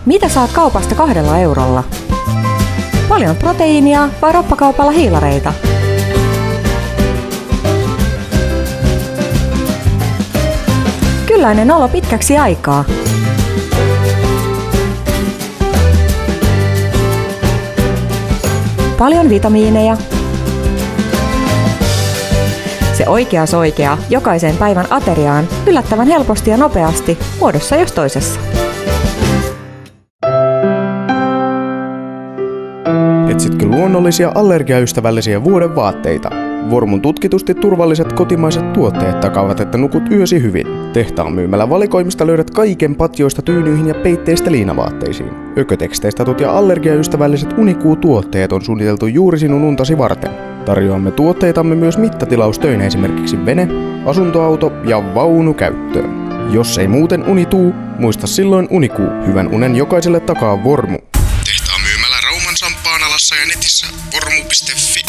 Mitä saat kaupasta 2 eurolla? Paljon proteiinia vai roppakaupalla hiilareita? Kylläinen olo pitkäksi aikaa. Paljon vitamiineja. Se oikea soikea jokaisen päivän ateriaan yllättävän helposti ja nopeasti muodossa jos toisessa. Etsitkö luonnollisia allergiaystävällisiä vuodenvaatteita? Vormun tutkitusti turvalliset kotimaiset tuotteet takaavat, että nukut yösi hyvin. Tehtaan myymällä valikoimista löydät kaiken patjoista tyynyihin ja peitteistä liinavaatteisiin. Ökoteksteistä ja allergiaystävälliset Unikuu-tuotteet on suunniteltu juuri sinun untasi varten. Tarjoamme tuotteitamme myös mittatilaustöinä esimerkiksi vene, asuntoauto ja vaunu käyttöön. Jos ei muuten uni tuu, muista silloin Unikuu. Hyvän unen jokaiselle takaa Vormu. Tehtaan myymällä Rauman Sampaanalassa ja netissä vormu.fi.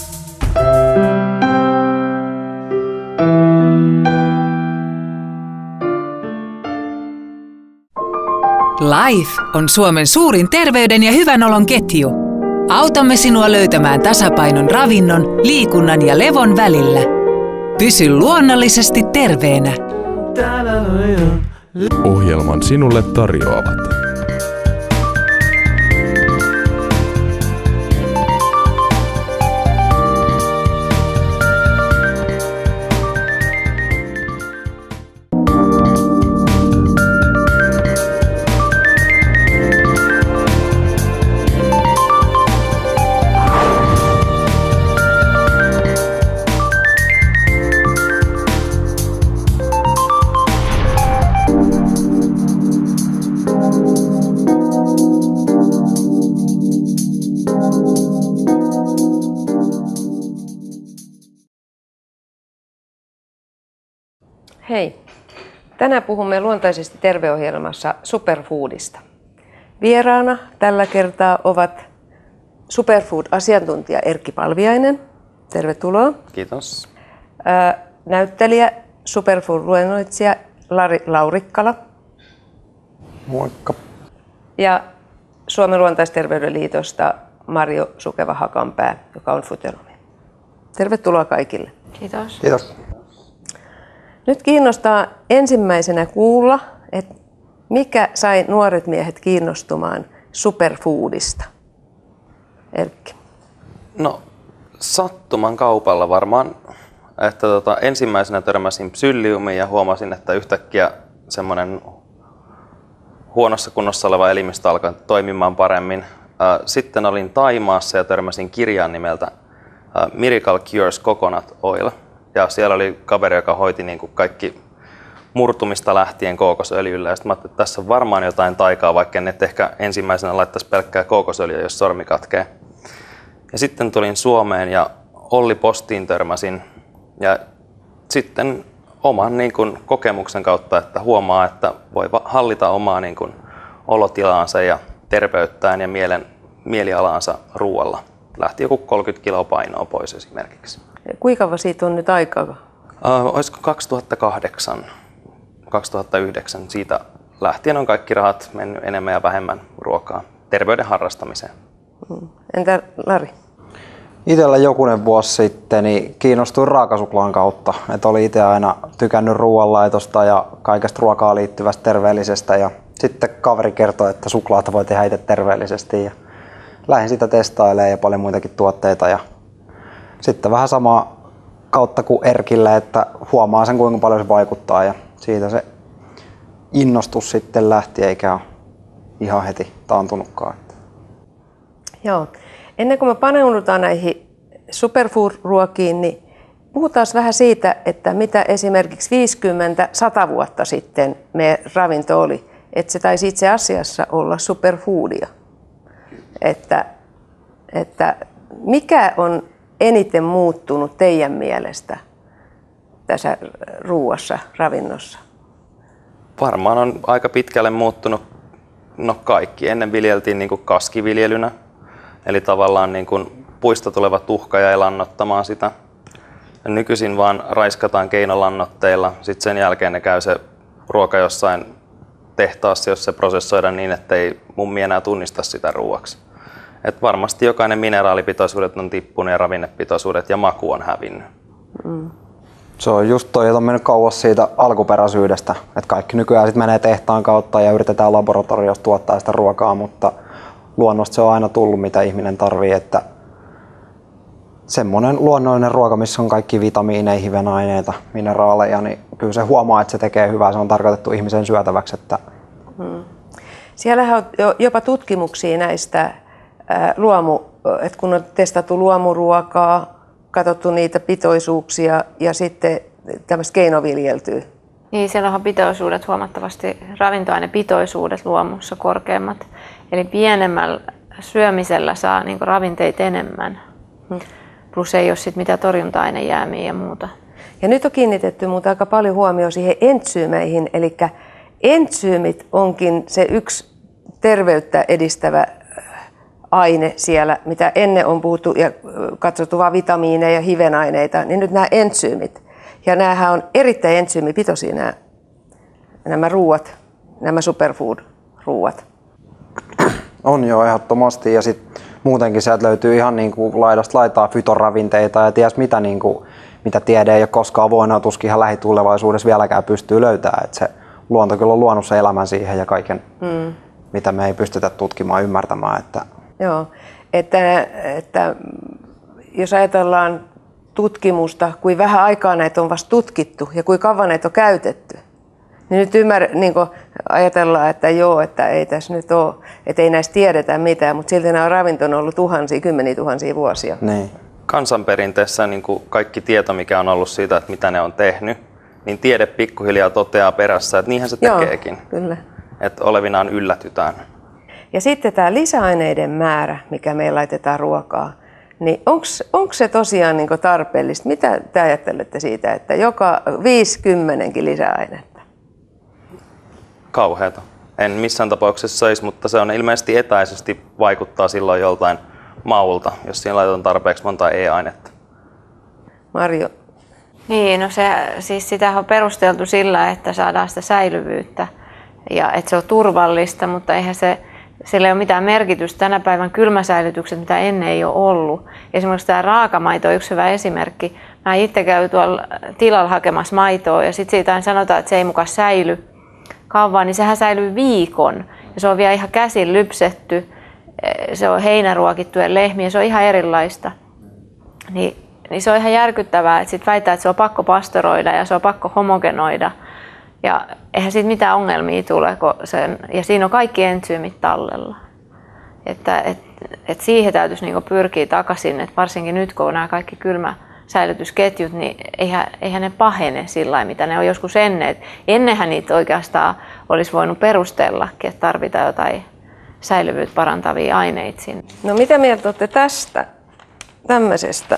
Life on Suomen suurin terveyden ja hyvän olon ketju. Autamme sinua löytämään tasapainon ravinnon, liikunnan ja levon välillä. Pysy luonnollisesti terveenä. Ohjelman sinulle tarjoavat Hei! Tänään puhumme luontaisesti terveohjelmassa Superfoodista. Vieraana tällä kertaa ovat Superfood-asiantuntija Erkki Palviainen. Tervetuloa. Kiitos. Näyttelijä, Superfood-luennoitsija Lari Laurikkala. Moikka. Ja Suomen luontaisterveyden liitosta Marjo Sukeva-Hakanpää, joka on futeromi. Tervetuloa kaikille. Kiitos. Kiitos. Nyt kiinnostaa ensimmäisenä kuulla, että mikä sai nuoret miehet kiinnostumaan superfoodista? Erkki. No, sattuman kaupalla varmaan. Että ensimmäisenä törmäsin psylliumiin ja huomasin, että yhtäkkiä semmoinen huonossa kunnossa oleva elimistö alkoi toimimaan paremmin. Sitten olin Thaimaassa ja törmäsin kirjaan nimeltä Miracle Cures Coconut Oil. Ja siellä oli kaveri, joka hoiti niin kuin kaikki murtumista lähtien kookosöljyllä. Ja sitten mä ajattelin, että tässä on varmaan jotain taikaa, vaikka en nyt ehkä ensimmäisenä laittaisi pelkkää kookosöljyä, jos sormi katkee. Ja sitten tulin Suomeen ja Olli Postiin törmäsin. Ja sitten oman niin kuin kokemuksen kautta, että huomaa, että voi hallita omaa niin kuin olotilaansa ja terveyttään ja mielialaansa ruoalla. Lähti joku 30 kiloa painoa pois esimerkiksi. Kuinka kauan siitä on nyt aikaa? Olisiko 2008, 2009. Siitä lähtien on kaikki rahat mennyt enemmän ja vähemmän ruokaa terveyden harrastamiseen. Entä Lari? Itsellä jokunen vuosi sitten niin kiinnostuin raakasuklaan kautta. Et oli itse aina tykännyt ruoanlaitosta ja kaikesta ruokaa liittyvästä terveellisestä. Ja sitten kaveri kertoi, että suklaata voi tehdä itse terveellisesti. Ja lähdin sitä testailemaan ja paljon muitakin tuotteita. Ja sitten vähän sama kautta kuin Erkille, että huomaa sen kuinka paljon se vaikuttaa. Ja siitä se innostus sitten lähti eikä ole ihan heti taantunutkaan. Joo. Ennen kuin me paneudutaan näihin superfood-ruokiin, niin puhutaan vähän siitä, että mitä esimerkiksi 50-100 vuotta sitten meidän ravinto oli. Että se taisi itse asiassa olla superfoodia. Että mikä on eniten muuttunut teidän mielestä tässä ruuassa, ravinnossa? Varmaan on aika pitkälle muuttunut kaikki. Ennen viljeltiin niin kuin kaskiviljelynä. Eli tavallaan niin kuin puista tuleva tuhka jäi lannoittamaan sitä. Ja nykyisin vaan raiskataan keinolannoitteilla. Sitten sen jälkeen ne käy se ruoka jossain tehtaassa, jos se prosessoidaan niin, ettei mummi enää tunnista sitä ruuaksi. Et varmasti jokainen mineraalipitoisuudet on tippunut ja ravinnepitoisuudet ja maku on hävinnyt. Se on just toi, että on mennyt kauas siitä alkuperäisyydestä. Että kaikki nykyään sit menee tehtaan kautta ja yritetään laboratoriossa tuottaa sitä ruokaa, mutta luonnosta se on aina tullut, mitä ihminen tarvii. Että semmoinen luonnollinen ruoka, missä on kaikki vitamiineja, hivenaineita, mineraaleja, niin kyllä se huomaa, että se tekee hyvää. Se on tarkoitettu ihmisen syötäväksi. Että Siellähän on jopa tutkimuksia näistä että kun on testattu luomuruokaa, katsottu niitä pitoisuuksia ja sitten tämmöistä keinoviljeltyä. Niin, siellä on pitoisuudet huomattavasti, ravintoainepitoisuudet luomussa korkeammat. Eli pienemmällä syömisellä saa niin ravinteita enemmän. Plus ei ole sit mitään torjunta-ainejäämiä ja muuta. Ja nyt on kiinnitetty muuta aika paljon huomioon siihen entsyymeihin. Eli entsyymit onkin se yksi terveyttä edistävä aine siellä, mitä ennen on puhuttu ja katsottu vain vitamiineja ja hivenaineita, niin nyt nämä entsyymit. Ja nämähän on erittäin entsyymipitoisia nämä ruuat, nämä superfood-ruuat. on jo ehdottomasti ja sitten muutenkin sieltä löytyy ihan niin kuin laidasta laitaa fytoravinteita ja ties mitä, niin kuin, mitä tiede ei ole koskaan voinut, tuskin ihan lähitulevaisuudessa vieläkään pystyy löytämään. Et se luonto kyllä on luonut sen elämän siihen ja kaiken, mitä me ei pystytä tutkimaan ymmärtämään. Että Joo, että jos ajatellaan tutkimusta, kuin vähän aikaa näitä on vasta tutkittu ja kuinka kauan näitä on käytetty, niin nyt niin ajatellaan, että joo, että ei tässä nyt ole, että ei näistä tiedetä mitään, mutta silti nämä ravintona on ollut kymmeniä tuhansia vuosia. niin. Kansanperinteessä niin kuin kaikki tieto, mikä on ollut siitä, että mitä ne on tehnyt, niin tiede pikkuhiljaa toteaa perässä, että niinhän se tekeekin. Kyllä. Että olevinaan yllätytään. Ja sitten tämä lisäaineiden määrä, mikä meillä laitetaan ruokaa, niin onko se tosiaan niin tarpeellista? Mitä te ajattelette siitä, että joka 50 lisäainetta? Kauheata. En missään tapauksessa söisi, mutta se on ilmeisesti etäisesti vaikuttaa silloin joltain maulta, jos siinä laitetaan tarpeeksi monta e-ainetta. Marjo. Niin, no siis sitä on perusteltu sillä, että saadaan sitä säilyvyyttä ja että se on turvallista, mutta eihän sillä ei ole mitään merkitystä. Tänä päivän kylmäsäilytykset, mitä ennen ei ole ollut. Esimerkiksi tämä raakamaito on yksi hyvä esimerkki. Mä itse käyn tuolla tilalla hakemassa maitoa ja sitten siitä sanotaan, että se ei mukaan säily kauan, niin sehän säilyy viikon. Ja se on vielä ihan käsin lypsetty, se on heinäruokittujen lehmiä, se on ihan erilaista. Niin se on ihan järkyttävää, että sitten väittää, että se on pakko pastoroida ja se on pakko homogenoida. Ja eihän siitä mitään ongelmia tule, ja siinä on kaikki entsyymit tallella. Että siihen täytyisi niinku pyrkiä takaisin, että varsinkin nyt kun on nämä kaikki kylmäsäilytysketjut, niin eihän ne pahene sillä lailla, mitä ne on joskus ennen. Ennenhän niitä oikeastaan olisi voinut perustellakin, että tarvitaan jotain säilyvyyttä parantavia aineita sinne. No mitä mieltä olette tästä tämmöisestä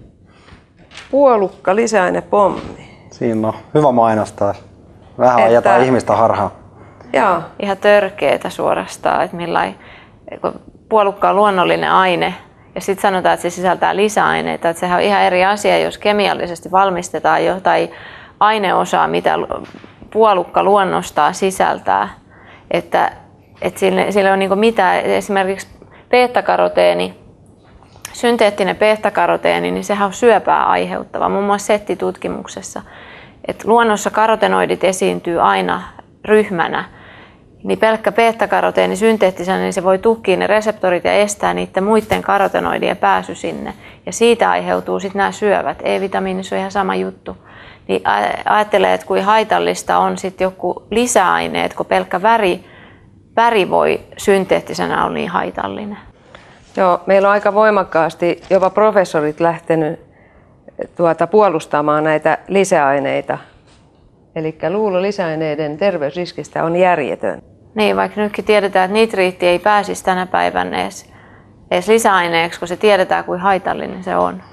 puolukka lisäainepommi? Siinä on hyvä mainostaa. Vähän ajetaan ihmistä harhaan. Joo. Ihan törkeetä suorastaan, että kun puolukka on luonnollinen aine ja sitten sanotaan, että se sisältää lisäaineita. Että sehän on ihan eri asia, jos kemiallisesti valmistetaan jotain aineosaa, mitä puolukka luonnostaan sisältää. Että sillä on niinku mitään, esimerkiksi beta-karoteeni, synteettinen beta-karoteeni, niin sehän on syöpää aiheuttava, muun muassa SETI-tutkimuksessa. Et luonnossa karotenoidit esiintyy aina ryhmänä, niin pelkkä beta-karoteeni synteettisenä, niin se voi tukkia ne reseptorit ja estää niiden muiden karotenoidien pääsy sinne. Ja siitä aiheutuu sitten nämä syövät. E-vitamiinissa on ihan sama juttu. Niin ajattelee, että kuin haitallista on sitten joku lisäaineet, kun pelkkä väri voi synteettisenä olla niin haitallinen. Joo, meillä on aika voimakkaasti jopa professorit lähtenyt puolustamaan näitä lisäaineita. Eli luulo lisäaineiden terveysriskistä on järjetön. Niin, vaikka nytkin tiedetään, että nitriitti ei pääsisi tänä päivänä edes lisäaineeksi, kun se tiedetään, kuin haitallinen se on.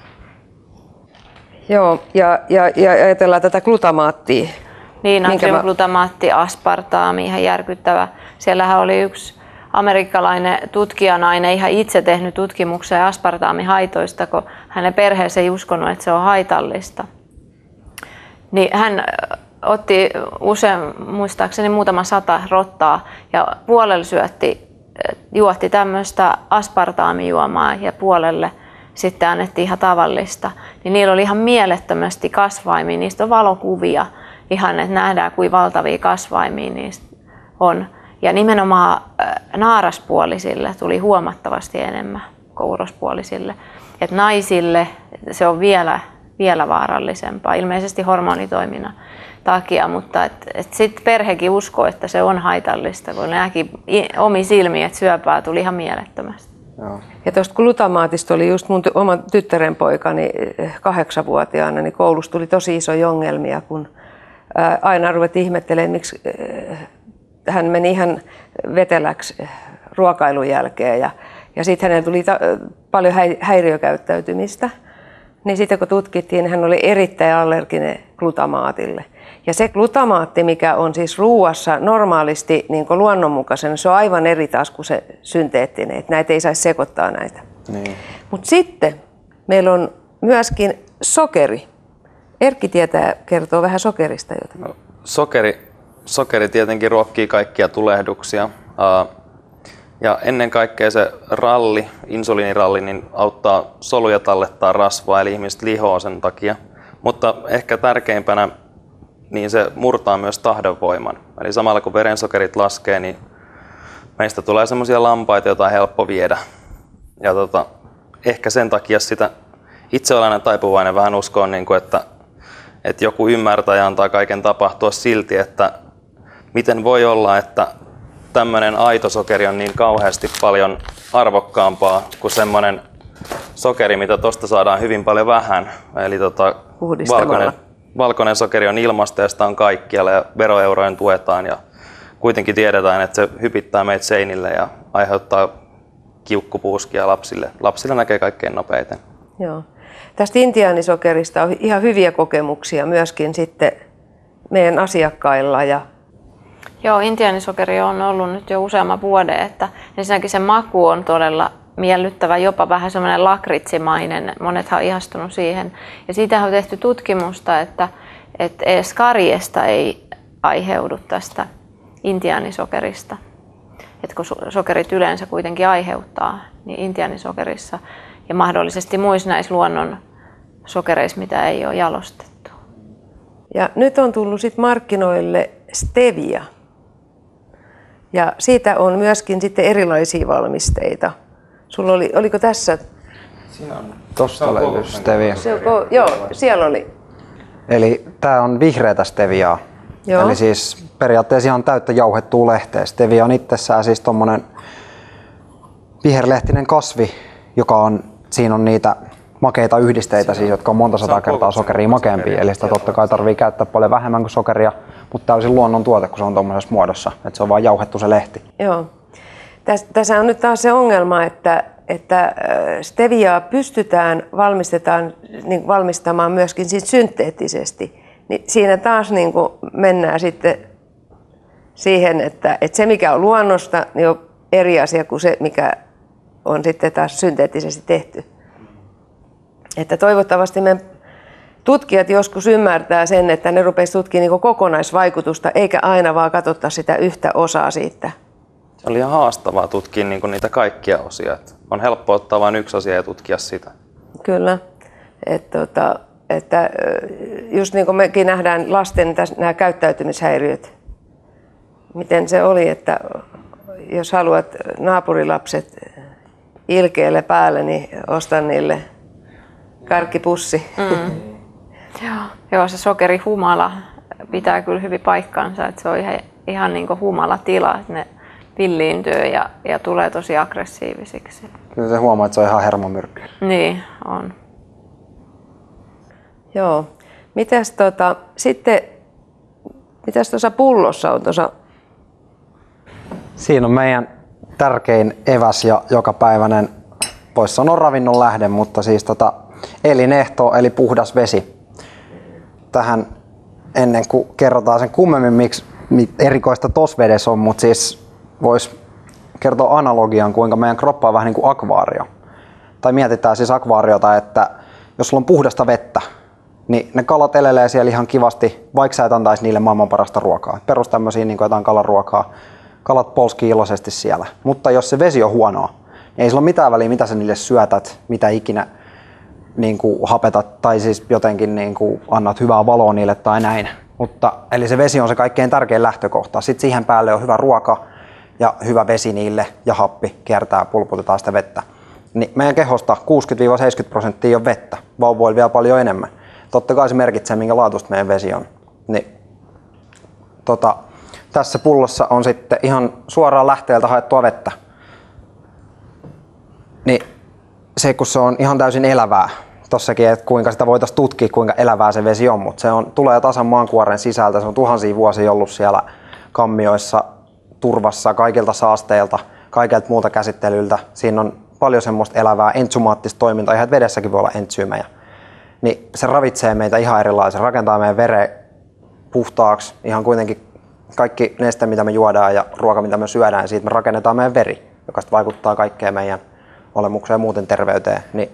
Joo, ja ajatellaan tätä glutamaattia. Niin, natriumglutamaatti, aspartaami, ihan järkyttävä. Siellähän oli yksi amerikkalainen tutkijanainen ihan itse tehnyt tutkimuksia aspartaamihaitoista, kun hänen perheensä ei uskonut, että se on haitallista. Niin hän otti muistaakseni muutama 100 rottaa ja puolelle juotti tämmöistä aspartaamijuomaa ja puolelle sitten annettiin ihan tavallista. Niin niillä oli ihan mielettömästi kasvaimia, niistä on valokuvia ihan, että nähdään kuinka valtavia kasvaimia niistä on. Ja nimenomaan naaraspuolisille tuli huomattavasti enemmän kuin urospuolisille. Et naisille se on vielä vaarallisempaa, ilmeisesti hormonitoiminnan takia, mutta sitten perhekin uskoo, että se on haitallista, kun näki omi silmiin, että syöpää tuli ihan mielettömästi. Joo. Ja tuosta glutamaatista oli just mun oma tyttären poikani 8-vuotiaana, niin koulussa tuli tosi isoja ongelmia, kun aina ruvettiin ihmettelemään, miksi hän meni ihan veteläksi ruokailun jälkeen ja sitten hänellä tuli paljon häiriökäyttäytymistä. Niin sitten kun tutkittiin, niin hän oli erittäin allerginen glutamaatille. Ja se glutamaatti, mikä on siis ruuassa normaalisti niin kuin luonnonmukaisena, se on aivan eri taas kuin se synteettinen. Että näitä ei saisi sekoittaa näitä. Niin. Mutta sitten meillä on myöskin sokeri. Erkki kertoo vähän sokerista jotain. No, sokeri tietenkin ruokkii kaikkia tulehduksia. Ja ennen kaikkea se insuliiniralli, niin auttaa soluja tallettaa rasvaa, eli ihmiset lihoo sen takia. Mutta ehkä tärkeimpänä, niin se murtaa myös tahdonvoiman. Eli samalla kun verensokerit laskee, niin meistä tulee semmoisia lampaita, joita on helppo viedä. Ja ehkä sen takia sitä itse olen aina taipuvainen vähän uskoon, että joku ymmärtää ja antaa kaiken tapahtua silti, että miten voi olla, että tämmöinen aito sokeri on niin kauheasti paljon arvokkaampaa kuin semmoinen sokeri, mitä tuosta saadaan hyvin paljon vähän. Eli valkoinen sokeri on ilmasta ja sitä on kaikkialla ja veroeurojen tuetaan ja kuitenkin tiedetään, että se hypittää meitä seinille ja aiheuttaa kiukkupuuskia lapsille. Lapsilla näkee kaikkein nopeiten. Joo. Tästä intiaanisokerista on ihan hyviä kokemuksia myöskin sitten meidän asiakkailla. Joo, intiaanisokeri on ollut nyt jo useamman vuoden, että ensinnäkin se maku on todella miellyttävä, jopa vähän semmoinen lakritsimainen. Monethan on ihastunut siihen. Ja siitä on tehty tutkimusta, että edes karjesta ei aiheudu tästä intiaanisokerista. Että kun sokerit yleensä kuitenkin aiheuttaa, niin intiaanisokerissa ja mahdollisesti muissa näissä luonnon sokereissa, mitä ei ole jalostettu. Ja nyt on tullut sit markkinoille stevia. Ja siitä on myöskin sitten erilaisia valmisteita. Sulla oliko tässä? Tuosta löytyy stevia. Joo, siellä oli. Eli tämä on vihreätä steviaa. Joo. Eli siis periaatteessa ihan täyttä jauhettua lehteä. Stevia on itsessään siis tommonen viherlehtinen kasvi, siinä on niitä makeita yhdisteitä, siis, jotka on monta sataa kertaa sokeria makeampia. Eli sitä totta kai tarvii käyttää paljon vähemmän kuin sokeria, mutta täysin luonnon tuote, kun se on tuommoisessa muodossa. Että se on vain jauhettu se lehti. Joo. Tässä on nyt taas se ongelma, että steviaa pystytään valmistamaan myöskin siis synteettisesti. Niin siinä taas niin kuin mennään sitten siihen, että se mikä on luonnosta, niin on eri asia kuin se mikä on sitten taas synteettisesti tehty. Että toivottavasti me tutkijat joskus ymmärtää sen, että ne rupeaisi tutkimaan niin kokonaisvaikutusta, eikä aina vaan katsota sitä yhtä osaa siitä. Se oli ihan haastavaa tutkia niitä kaikkia osia. On helppo ottaa vain yksi asia ja tutkia sitä. Kyllä. Että just niin kuin mekin nähdään lasten nämä käyttäytymishäiriöt. Miten se oli, että jos haluat naapurilapset ilkeälle päälle, niin osta niille karkkipussi. Joo, se sokerihumala pitää kyllä hyvin paikkansa, että se on ihan niin kuin humalatila, että ne villiintyy ja tulee tosi aggressiivisiksi. Kyllä se huomaa, että se on ihan hermomyrkky. Niin, on. Joo. Mitäs tuossa pullossa on tuossa? Siinä on meidän tärkein eväs ja jokapäiväinen, voisi sanoa ravinnon lähde, mutta siis elinehto eli puhdas vesi. Tähän ennen kuin kerrotaan sen kummemmin, miksi erikoista tossa vedessä on, mutta siis voisi kertoa analogian, kuinka meidän kroppa on vähän niin kuin akvaario. Tai mietitään siis akvaariota, että jos sulla on puhdasta vettä, niin ne kalat elelee siellä ihan kivasti, vaikka sä et antaisi niille maailman parasta ruokaa. Perus tämmöisiä niin kuin jotain kalaruokaa, kalat polskii iloisesti siellä. Mutta jos se vesi on huonoa, niin ei sillä ole mitään väliä, mitä sä niille syötät, mitä ikinä niin kuin hapetat tai siis jotenkin niin kuin annat hyvää valoa niille tai näin. Mutta, eli se vesi on se kaikkein tärkein lähtökohta. Sitten siihen päälle on hyvä ruoka ja hyvä vesi niille ja happi kiertää, pulputetaan sitä vettä. Niin meidän kehosta 60-70% on vettä, vauvoilla vielä paljon enemmän. Totta kai se merkitsee, minkä laatuista meidän vesi on. Niin, tässä pullossa on sitten ihan suoraan lähteeltä haettua vettä. Niin se, kun se on ihan täysin elävää, tossakin, että kuinka sitä voitaisiin tutkia, kuinka elävää se vesi on, mutta se tulee tasan maankuoren sisältä, se on tuhansia vuosia ollut siellä kammioissa, turvassa, kaikilta saasteilta, kaikilta muulta käsittelyltä. Siinä on paljon semmoista elävää entsymaattista toimintaa, ihan vedessäkin voi olla entsyymejä. Niin se ravitsee meitä ihan erilaisen, rakentaa meidän veren puhtaaksi, ihan kuitenkin kaikki neste, mitä me juodaan ja ruoka, mitä me syödään, ja siitä me rakennetaan meidän veri, joka vaikuttaa kaikkeen meidän olemukseen ja muuten terveyteen. Niin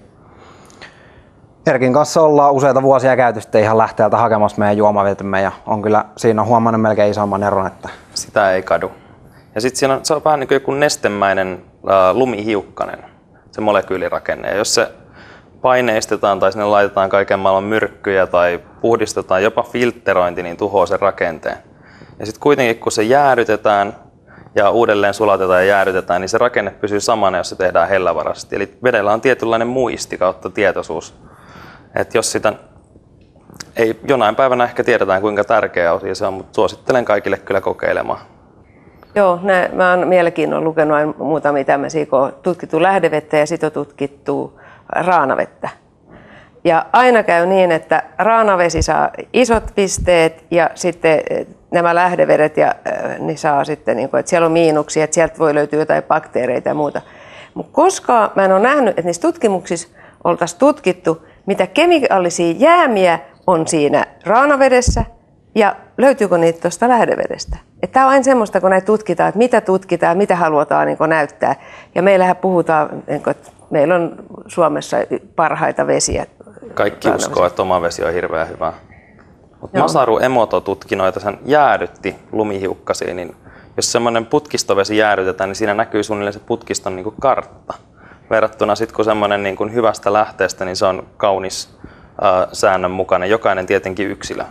Erkin kanssa ollaan useita vuosia käyty sitten ihan lähteeltä hakemassa meidän juomavetemme ja on kyllä siinä on huomannut melkein isomman eron. Että sitä ei kadu. Ja sitten se on vähän niin kuin joku nestemäinen lumihiukkanen, se molekyylirakenne. Ja jos se paineistetaan tai sinne laitetaan kaiken maailman myrkkyjä tai puhdistetaan, jopa filtterointi, niin tuhoaa sen rakenteen. Ja sitten kuitenkin kun se jäädytetään ja uudelleen sulatetaan ja jäädytetään, niin se rakenne pysyy samana, jos se tehdään hellävaraisesti. Eli vedellä on tietynlainen muisti kautta tietoisuus. Et jos sitä ei jonain päivänä ehkä tiedetään, kuinka tärkeä osia se on, mutta suosittelen kaikille kyllä kokeilemaan. Joo, mä oon mielenkiinnolla lukenut muutamia tämmöisiä, kun on tutkittu lähdevettä ja sitten on tutkittu raanavettä. Ja aina käy niin, että raanavesi saa isot pisteet ja sitten nämä lähdevedet niin saa sitten, että siellä on miinuksia, että sieltä voi löytyä jotain bakteereita ja muuta. Mutta koskaan mä en ole nähnyt, että niissä tutkimuksissa oltaisiin tutkittu, mitä kemikaalisia jäämiä on siinä raanavedessä ja löytyykö niitä tuosta lähdevedestä. Tämä on aina semmoista, kun näitä tutkitaan, mitä halutaan näyttää. Ja meillähän puhutaan, että meillä on Suomessa parhaita vesiä. Kaikki uskoo, että oma vesi on hirveän hyvä. Mutta Masaru Emoto tutki noita, sen jäädytti lumihiukkasiin, niin jos semmoinen putkistovesi jäädytetään, niin siinä näkyy suunnilleen se putkiston niin kuin kartta. Verrattuna sitten kun semmoinen niin kuin hyvästä lähteestä, niin se on kaunis säännönmukainen, jokainen tietenkin yksilö.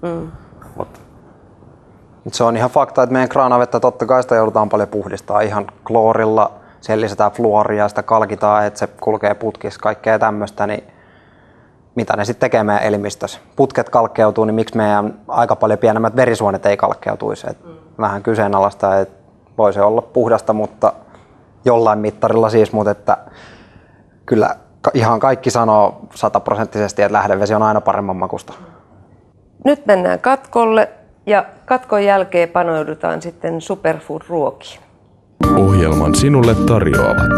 Se on ihan fakta, että meidän kraanavettä totta kai sitä joudutaan paljon puhdistaa ihan kloorilla, siellä lisätään fluoria, sitä kalkitaan, että se kulkee putkissa, kaikkea tämmöistä, niin mitä ne sitten tekee meidän elimistössä. Putket kalkkeutuu, niin miksi meidän aika paljon pienemmät verisuonet ei kalkkeutuisi. Vähän kyseenalaista, että voi se olla puhdasta, mutta jollain mittarilla siis, mutta että kyllä ihan kaikki sanoo 100%, että lähdevesi on aina paremman makusta. Nyt mennään katkolle ja katkon jälkeen panoudutaan sitten superfood-ruokiin. Ohjelman sinulle tarjoavat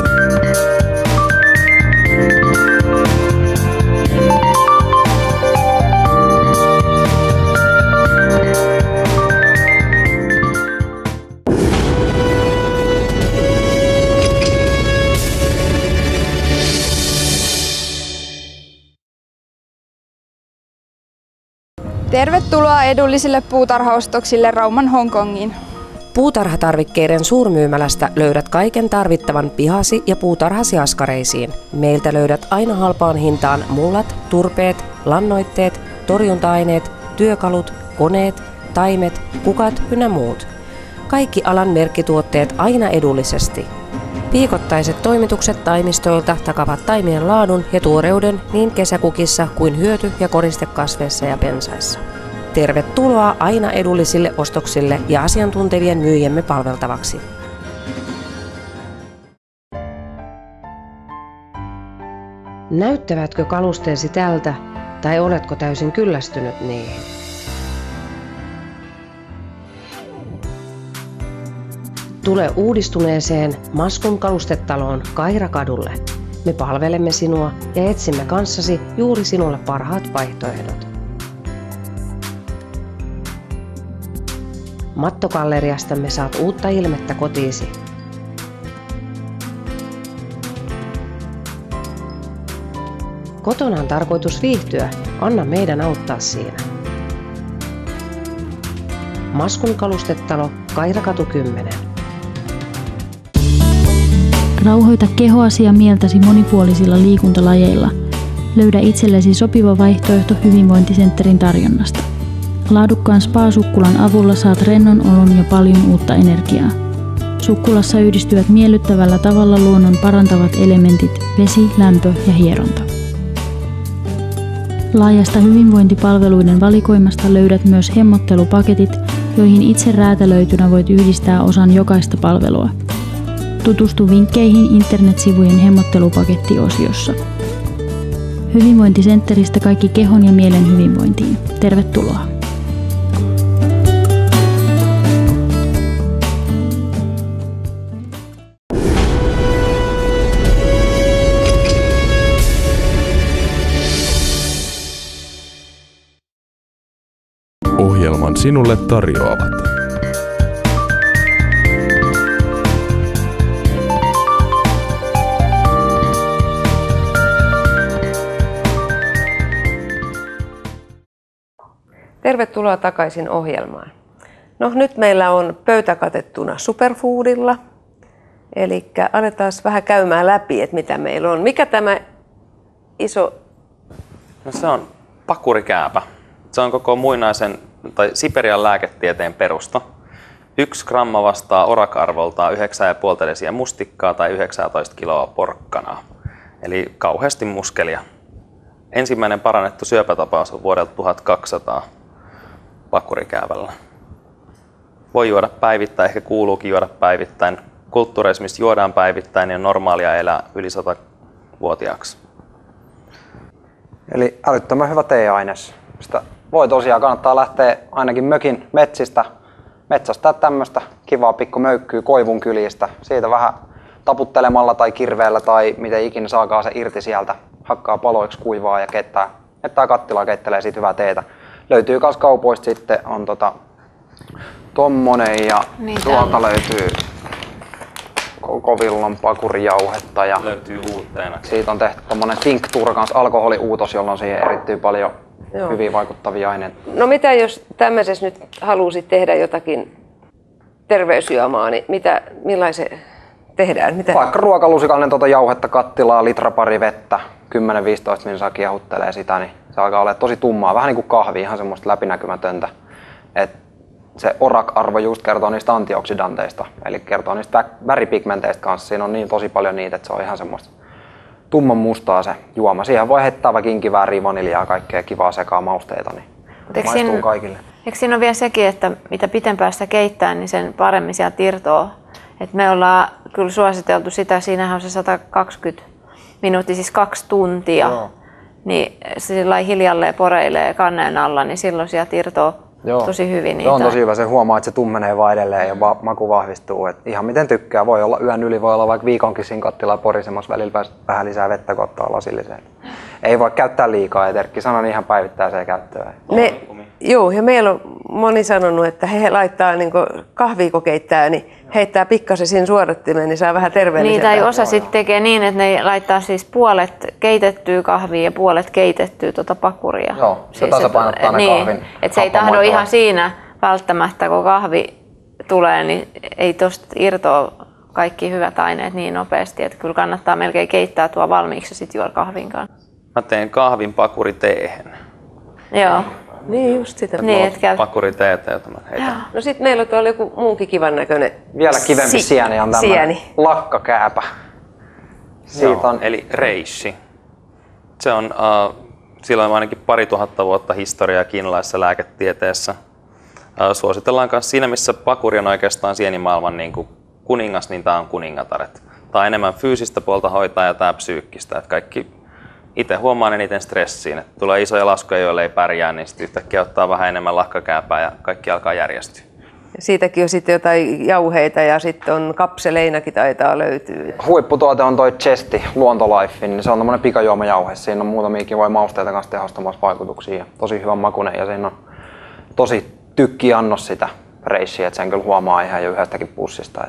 Tervetuloa edullisille puutarhaostoksille Rauman Hongkongiin. Puutarhatarvikkeiden suurmyymälästä löydät kaiken tarvittavan pihasi- ja puutarhasi askareisiin. Meiltä löydät aina halpaan hintaan mullat, turpeet, lannoitteet, torjunta-aineet, työkalut, koneet, taimet, kukat ynnä muut. Kaikki alan merkkituotteet aina edullisesti. Viikoittaiset toimitukset taimistoilta takavat taimien laadun ja tuoreuden niin kesäkukissa kuin hyöty- ja koristekasveissa ja pensaissa. Tervetuloa aina edullisille ostoksille ja asiantuntevien myyjämme palveltavaksi. Näyttävätkö kalusteesi tältä tai oletko täysin kyllästynyt niihin? Tule uudistuneeseen Maskun kalustetaloon Kairakadulle. Me palvelemme sinua ja etsimme kanssasi juuri sinulle parhaat vaihtoehdot. Mattogalleriastamme saat uutta ilmettä kotiisi. Kotona on tarkoitus viihtyä, Anna meidän auttaa siinä. Maskun kalustetalo, Kairakatu 10. Rauhoita kehoasi ja mieltäsi monipuolisilla liikuntalajeilla. Löydä itsellesi sopiva vaihtoehto Hyvinvointicentterin tarjonnasta. Laadukkaan spa-sukkulan avulla saat rennon olon ja paljon uutta energiaa. Sukkulassa yhdistyvät miellyttävällä tavalla luonnon parantavat elementit vesi, lämpö ja hieronta. Laajasta hyvinvointipalveluiden valikoimasta löydät myös hemmottelupaketit, joihin itse räätälöitynä voit yhdistää osan jokaista palvelua. Tutustu vinkkeihin internetsivujen hemmottelupakettiosiossa. Hyvinvointicentteristä kaikki kehon ja mielen hyvinvointiin. Tervetuloa! Ohjelman sinulle tarjoavat Tervetuloa takaisin ohjelmaan. No nyt meillä on pöytä katettuna superfoodilla. Eli aletaan vähän käymään läpi, että mitä meillä on. Mikä tämä iso... No se on pakurikääpä. Se on koko muinaisen tai Siperian lääketieteen perusta. 1 gramma vastaa ORAC-arvoltaan 9,5 desiä mustikkaa tai 19 kiloa porkkanaa. Eli kauheasti muskelia. Ensimmäinen parannettu syöpätapaus on vuodelta 1200 pakurikäävällä. Voi juoda päivittäin, ehkä kuuluukin juoda päivittäin. Kulttuureissa, missä juodaan päivittäin, niin on normaalia elää yli 100-vuotiaaksi. Eli älyttömän hyvä teeaines. Sitä voi tosiaan kannattaa lähteä ainakin mökin metsistä metsästää tämmöistä kivaa pikku möykkyä koivun kyljistä. Siitä vähän taputtelemalla tai kirveellä tai miten ikinä saakaan se irti sieltä. Hakkaa paloiksi, kuivaa ja keittää kattilaa, keittelee siitä hyvää teetä. Löytyy myös kaupoista sitten on tommonen ja tuolta löytyy Kovillan pakurijauhetta ja löytyy uutteena. Siitä on tehty tommonen tinktuura kanssa alkoholiuutos, jolla on siihen erittyy paljon hyvin vaikuttavia aineita. No mitä jos tämmöisessä nyt haluaisit tehdä jotakin terveysjuomaa, niin millaisen tehdään? Vaikka ruokalusikallinen jauhetta kattilaa, litra pari vettä, 10-15 minsaa kiehuttelee sitä, niin se alkaa olla tosi tummaa, vähän niin kuin kahvi, ihan semmoista läpinäkymätöntä. Et se ORAC-arvo just kertoo niistä antioksidanteista, eli kertoo niistä väripigmenteistä kanssa. Siinä on niin tosi paljon niitä, että se on ihan semmoista tumman mustaa se juoma. Siihen voi heittää vaikka inkivääriä, vaniljaa ja kaikkea kivaa sekaa mausteita, niin maistuu kaikille. Eikö siinä ole vielä sekin, että mitä pitempään sitä keittää, niin sen paremmin sieltä irtoaa? Et me ollaan kyllä suositeltu sitä, siinähän on se 120 minuuttia, siis 2 tuntia. Joo. Niin se hiljalleen poreilee kanneen alla, niin silloin sieltä irtoaa tosi hyvin niitä. Se on tosi hyvä, se huomaa, että se tummenee vaan edelleen ja maku vahvistuu. Et ihan miten tykkää, voi olla yön yli, voi olla vaikka viikonkin siinä kattilaa porisemassa, välillä vähän lisää vettä, kun ottaa lasilliseen. Ei voi käyttää liikaa, ja Terkki sanoi ihan päivittäiseen käyttöön. Joo, ja meillä on moni sanonut, että he laittaa niin kahvia kun keittää, niin heittää pikkasen siinä suodattimeen, niin saa vähän terveellisempää. Niin, tai osa sitten tekee niin, että ne laittaa siis puolet keitettyä kahvia ja puolet keitettyä pakuria. Joo, se siis tasapainottaa ne kahvin. Että se ei tahdo ihan siinä välttämättä, kun kahvi tulee, niin ei tosta irtoa kaikki hyvät aineet niin nopeasti, että kyllä kannattaa melkein keittää tuo valmiiksi ja sitten juoda kahvin kanssa. Mä teen kahvin pakuriteehen. Joo. Niin just sitä. Niin, pakuriteetä, jota mä heitän. No sit meillä on tuolla joku muunkin kivan näköinen. Vielä kivempi sieni on tämmöinen lakkakääpä. Siitä on eli reishi. Se on sillä on ainakin 2000 vuotta historiaa kiinalaisessa lääketieteessä. Suositellaan myös siinä, missä pakuri on oikeastaan sienimaailman niin kuin kuningas, niin tää on kuningataret. Tää on enemmän fyysistä puolta hoitaa ja tää psyykkistä. Että kaikki itse huomaan eniten stressiin, että tulee isoja laskuja, joille ei pärjää, niin sitten yhtäkkiä ottaa vähän enemmän lakkakääpää ja kaikki alkaa järjestyä. Siitäkin on sitten jotain jauheita ja sitten on kapseleinakin taitaa löytyä. Huipputuote on toi Chesti Luontolife, niin se on tommonen pikajuomajauhe. Siinä on muutamiakin voi mausteita kanssa tehostamassa vaikutuksia ja tosi hyvän makuinen ja siinä on tosi tykkiannos sitä reishiä, että sen kyllä huomaa ihan jo yhdestäkin pussista.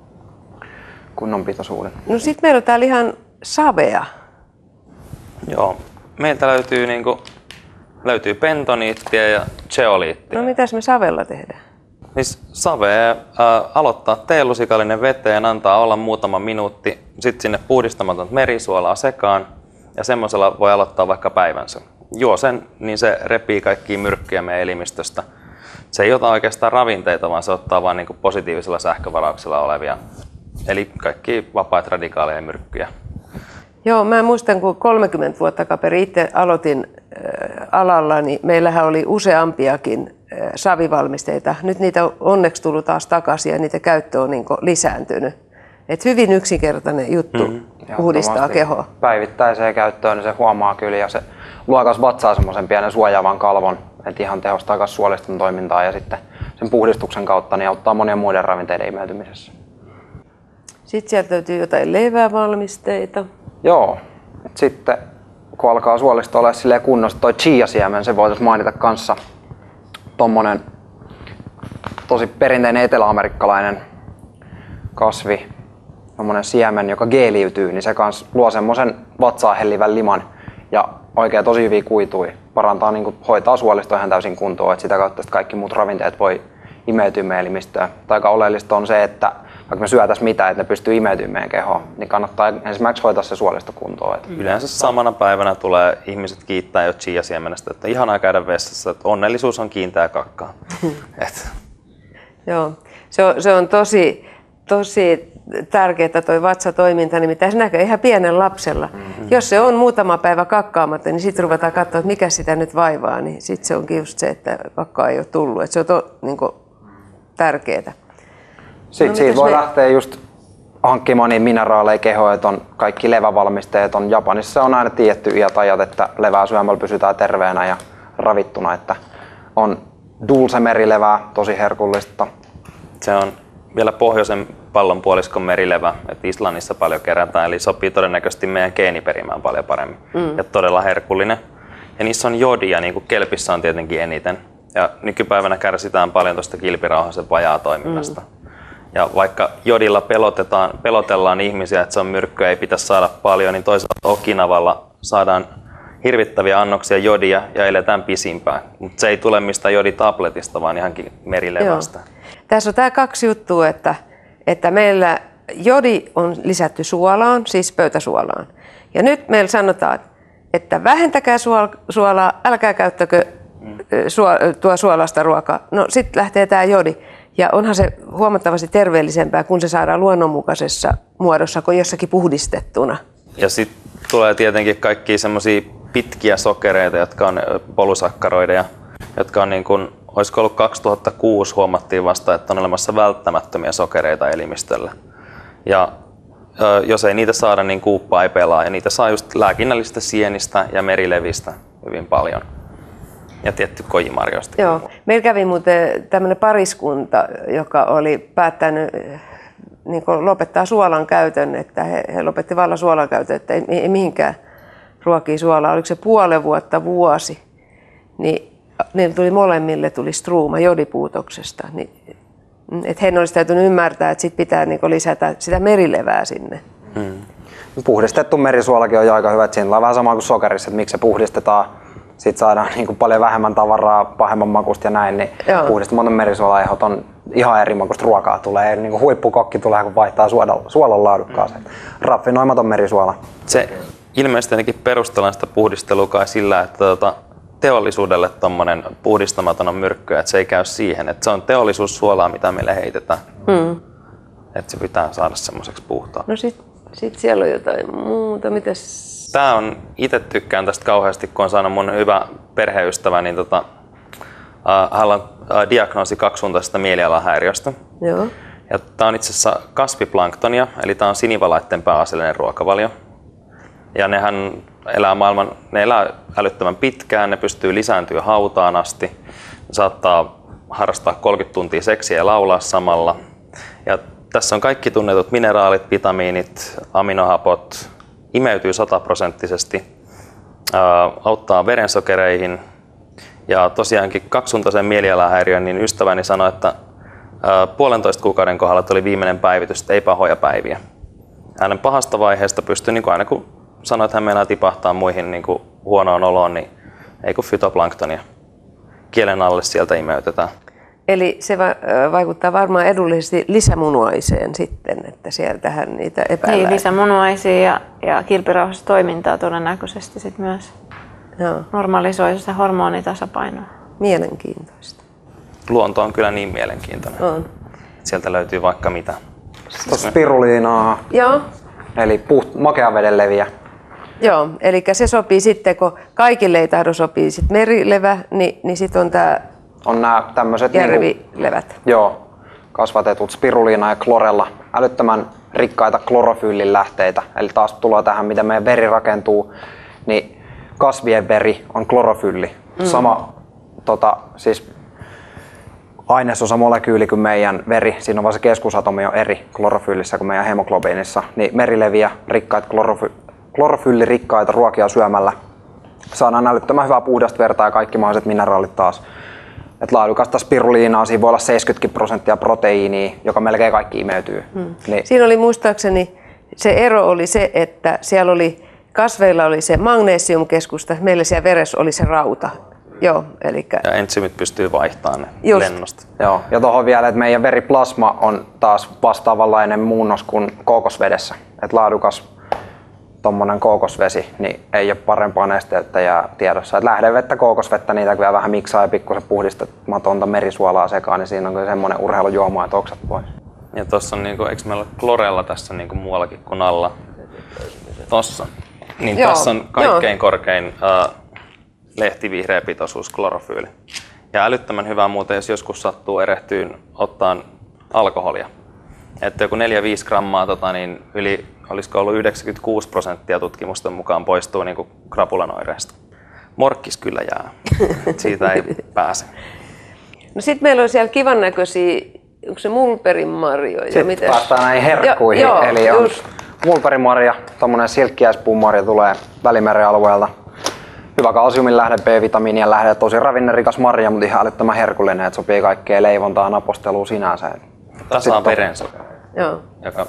Kunnon pitoisuuden. No sit meillä on täällä ihan savea. Joo, meiltä löytyy niinku Löytyy pentoniittia ja zeoliittia. No mitäs me savella tehdään? Niin savea aloittaa teelusikallinen veteen, antaa olla muutama minuutti, sitten sinne puhdistamatonta merisuolaa sekaan ja semmoisella voi aloittaa vaikka päivänsä. Juo sen, niin se repii kaikkia myrkkyjä meidän elimistöstä. Se ei ota oikeastaan ravinteita, vaan se ottaa vain niin positiivisella sähkövarauksella olevia, eli kaikki vapaita radikaaleja myrkkyjä. Joo, mä muistan, kun 30 vuotta takaperin itse aloitin alalla, niin meillähän oli useampiakin savivalmisteita. Nyt niitä on onneksi tullut taas takaisin ja niitä käyttö on niin lisääntynyt. Et hyvin yksinkertainen juttu puhdistaa kehoa. Päivittäiseen käyttöön niin se huomaa kyllä ja se luo myös vatsaa semmoisen pienen suojaavan kalvon, että ihan tehostaa myös suoliston toimintaa ja sitten sen puhdistuksen kautta niin auttaa monien muiden ravinteiden imeytymisessä. Sitten sieltä löytyy jotain levävalmisteita. Joo, sitten kun alkaa suolisto olla silleen kunnossa, toi chia-siemen, se voitaisiin mainita kanssa. Tommonen tosi perinteinen eteläamerikkalainen kasvi, tommonen siemen, joka geeliytyy, niin se kans luo semmosen vatsaa hellivän liman ja oikein tosi hyviä kuituja. Parantaa, niin hoitaa suolistoa ihan täysin kuntoon, että sitä kautta kaikki muut ravinteet voi imeytyä meidän elimistöön. Aika oleellista on se, että vaikka me syötäisiin mitä, että ne pystyy imeytymään meidän kehoon, niin kannattaa ensimmäiseksi hoitaa se suolisto kuntoon. Yleensä samana päivänä tulee ihmiset kiittää jo chia-siemenestä, että ihanaa käydä vessassa, että onnellisuus on kiinteä kakkaa. Joo, se on tosi tärkeää toi vatsatoiminta, nimittäin se näkyy ihan pienen lapsella. Jos se on muutama päivä kakkaamatta, niin sitten ruvetaan katsoa, että mikä sitä nyt vaivaa, niin sitten se onkin just se, että kakkaa ei ole tullut. Että se on tärkeää. Sitten siitä voi lähteä just hankkimaan niin mineraaleja kehoon, että on kaikki levävalmisteet. Japanissa on aina tiedetty iät ajat, että levää syömällä pysytään terveenä ja ravittuna. Että on dulce merilevää, tosi herkullista. Se on vielä pohjoisen pallonpuoliskon merilevä, että Islannissa paljon kerätään, eli sopii todennäköisesti meidän geeniperimään paljon paremmin ja todella herkullinen. Ja niissä on jodia, niin kuin kelpissä on tietenkin eniten. Ja nykypäivänä kärsitään paljon tuosta kilpirauhasen vajaatoiminnasta. Ja vaikka jodilla pelotellaan ihmisiä, että se on myrkkyä, ei pitäisi saada paljon, niin toisaalta Okinavalla saadaan hirvittäviä annoksia jodia ja eletään pisimpään. Mutta se ei tule mistään joditabletista, vaan ihankin merilevästä. Tässä on tämä kaksi juttua, että meillä jodi on lisätty suolaan, siis pöytäsuolaan. Ja nyt meillä sanotaan, että vähentäkää suolaa, älkää käyttäkö tuo suolasta ruokaa. No sitten lähtee tämä jodi. Ja onhan se huomattavasti terveellisempää, kun se saadaan luonnonmukaisessa muodossa kuin jossakin puhdistettuna. Ja sitten tulee tietenkin kaikkia semmoisia pitkiä sokereita, jotka on polysakkaroideja, jotka on niin kuin, olisiko ollut 2006 huomattiin vasta, että on olemassa välttämättömiä sokereita elimistölle. Ja jos ei niitä saada, niin kuuppa ei pelaa. Ja niitä saa just lääkinnällisistä sienistä ja merilevistä hyvin paljon. Ja tietty kojimarjoista. Joo. Meillä kävi muuten tämmöinen pariskunta, joka oli päättänyt niin lopettaa suolan käytön, että he lopetti vallan suolan käytön, että ei mihinkään ruokia suolaa. Oliko se puolen vuotta, vuosi, niin niille tuli molemmille struuma jodipuutoksesta. Niin, että heidän olisi täytynyt ymmärtää, että sit pitää niin lisätä sitä merilevää sinne. Puhdistettu merisuolakin on jo aika hyvä, että siinä on vähän sama kuin sokerissa, että miksi se puhdistetaan. Sitten saadaan niin kuin paljon vähemmän tavaraa, pahemman makusta ja näin, niin puhdistamaton merisuolaehot on ihan eri makuista ruokaa. Tulee niin kuin huippukokki tulee, kun vaihtaa suolan laadukkaaseen. Raffinoimaton merisuola. Se ilmeisesti ainakin perustellaan sitä puhdistelua kai sillä, että teollisuudelle tommonen puhdistamaton on myrkkyä, että se ei käy siihen. Että se on teollisuussuolaa, mitä meille heitetään. Että se pitää saada semmoiseksi puhtaaksi. No sit siellä on jotain muuta. Mitäs? Tää on, itse tykkään tästä kauheasti, kun on saanut mun hyvä perheystävä, niin hänellä on diagnoosi kaksisuuntaisesta mielialahäiriöstä. Joo. Ja tää on itse asiassa kasviplanktonia, eli tää on sinivalaitten pääasiallinen ruokavalio. Ja ne elää älyttömän pitkään, ne pystyy lisääntyä hautaan asti, ne saattaa harrastaa 30 tuntia seksiä ja laulaa samalla. Ja tässä on kaikki tunnetut mineraalit, vitamiinit, aminohapot, imeytyy 100%, auttaa verensokereihin ja tosiaankin kaksisuuntaisen mielialahäiriön, niin ystäväni sanoi, että 1,5 kuukauden kohdalla oli viimeinen päivitys, että ei pahoja päiviä. Hänen pahasta vaiheesta pystyi, niin aina kun sanoi, että hän meinaa tipahtaa muihin niin huonoon oloon, niin ei kun fytoplanktonia. Kielen alle sieltä imeytetään. Eli se vaikuttaa varmaan edullisesti lisämunuaiseen sitten, että sieltähän niitä epäillään. Niin, lisämunuaisia ja kilpirauhastoimintaa todennäköisesti sit myös normalisoi sitä hormonitasapainoa. Mielenkiintoista. Luonto on kyllä niin mielenkiintoinen. On. Sieltä löytyy vaikka mitä. Spiruliinaa, Joo. eli makean veden leviä. Joo, eli se sopii sitten, kun kaikille ei tahdo sopii sit merilevä, niin sitten on tämä On nämä tämmöiset järvilevät. Joo, kasvatetut spiruliina ja klorella, älyttömän rikkaita klorofyylin lähteitä. Eli taas tulee tähän, miten meidän veri rakentuu, niin kasvien veri on klorofylli. Sama siis ainesosa molekyyli kuin meidän veri, siinä on vaan se keskusatomi on eri klorofyllissä kuin meidän hemoglobiinissa. Niin merileviä, rikkaita klorofyylirikkaita ruokia syömällä saadaan älyttömän hyvää puhdasta verta ja kaikki mahdolliset mineraalit taas. Et laadukasta spiruliinaa, siinä voi olla 70% proteiinia, joka melkein kaikki imeytyy. Niin. Siinä oli muistaakseni, se ero oli se, että siellä oli, kasveilla oli se magnesiumkeskusta, meillä siellä veressä oli se rauta. Joo, elikkä... Ja entsymit pystyy vaihtamaan ne lennosta. Joo, ja tuohon vielä, että meidän veriplasma on taas vastaavanlainen muunnos kuin kookosvedessä. Et laadukas tommonen kookosvesi, niin ei ole parempaa nestettä ja tiedossa. Et lähdevettä, kookosvettä, niitä kyllä vähän miksaa ja pikkusen puhdistamatonta merisuolaa sekaan, niin siinä on kyllä semmoinen urheilujuoma, että oksat pois. Ja tossa on niinku, eikö meillä ole klorella tässä niinku muuallakin kuin alla? Tossa. Niin Joo, tässä on kaikkein korkein lehtivihreä pitoisuus klorofyyli. Ja älyttömän hyvää muuten, jos joskus sattuu erehtyyn ottaa alkoholia. Että joku 4-5 grammaa niin yli, olisiko ollut 96% tutkimusten mukaan poistuu niinku krapulanoireista. Morkkis kyllä jää. Siitä ei pääse. No sit meillä on siellä kivan näköisiä, onko se mulperinmarjoja? Sitten päästään näihin herkkuihin. Eli on mulperimarja, tommonen silkkiäispuumarja tulee Välimeren alueelta. Hyvä kalsiumin lähde, B-vitamiinien lähde, tosi ravinnerikas marja, mutta ihan älyttömän herkullinen, että sopii kaikkeen leivontaan, naposteluun sinänsä. Tasaa verensokeri. Joo. Joka...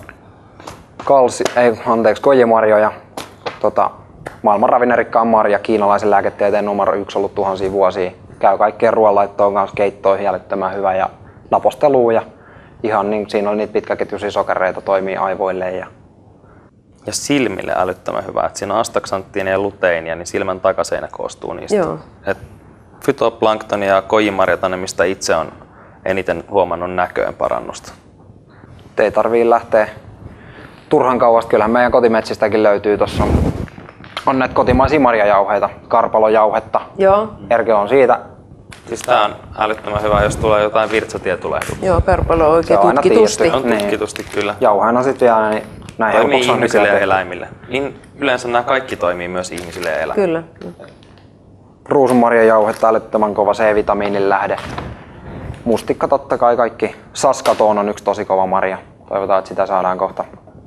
kojimarjoja, maailman ravinnerikkaan marja, kiinalaisen lääketieteen numero 1 ollut tuhansia vuosia. Käy kaikkeen ruoanlaittoon kanssa, keittoihin älyttömän hyvä ja naposteluun ja ihan niin, siinä on niitä pitkäketjuisia sokereita, toimii aivoille. Ja silmille älyttömän hyvä, että siinä on astaksanttiinia ja luteinia, niin silmän takaseinä koostuu niistä. Joo. Et fytoplanktonia ja kojimarjat on ne, mistä itse on eniten huomannut näköön parannusta. Ei tarvii lähteä turhan kauasta. Kyllähän meidän kotimetsistäkin löytyy. Tuossa on näitä kotimaisia marjajauheita, karpalojauhetta. Joo. Erke on siitä. Siis tää on älyttömän hyvä, jos tulee jotain virtsatietulehduksia. Joo, karpalo on oikein tutkitusti. On tutkitusti kyllä. Jauheena sitten vielä niin näin toimii ihmisille ja eläimille. Niin yleensä nämä kaikki toimii myös ihmisille ja eläimille. Kyllä. Ruusunmarjajauhetta, älyttömän kova C-vitamiinin lähde. Mustikka totta kai kaikki. Saskatoon on yksi tosi kova marja. Toivotaan, että sitä saadaan kohta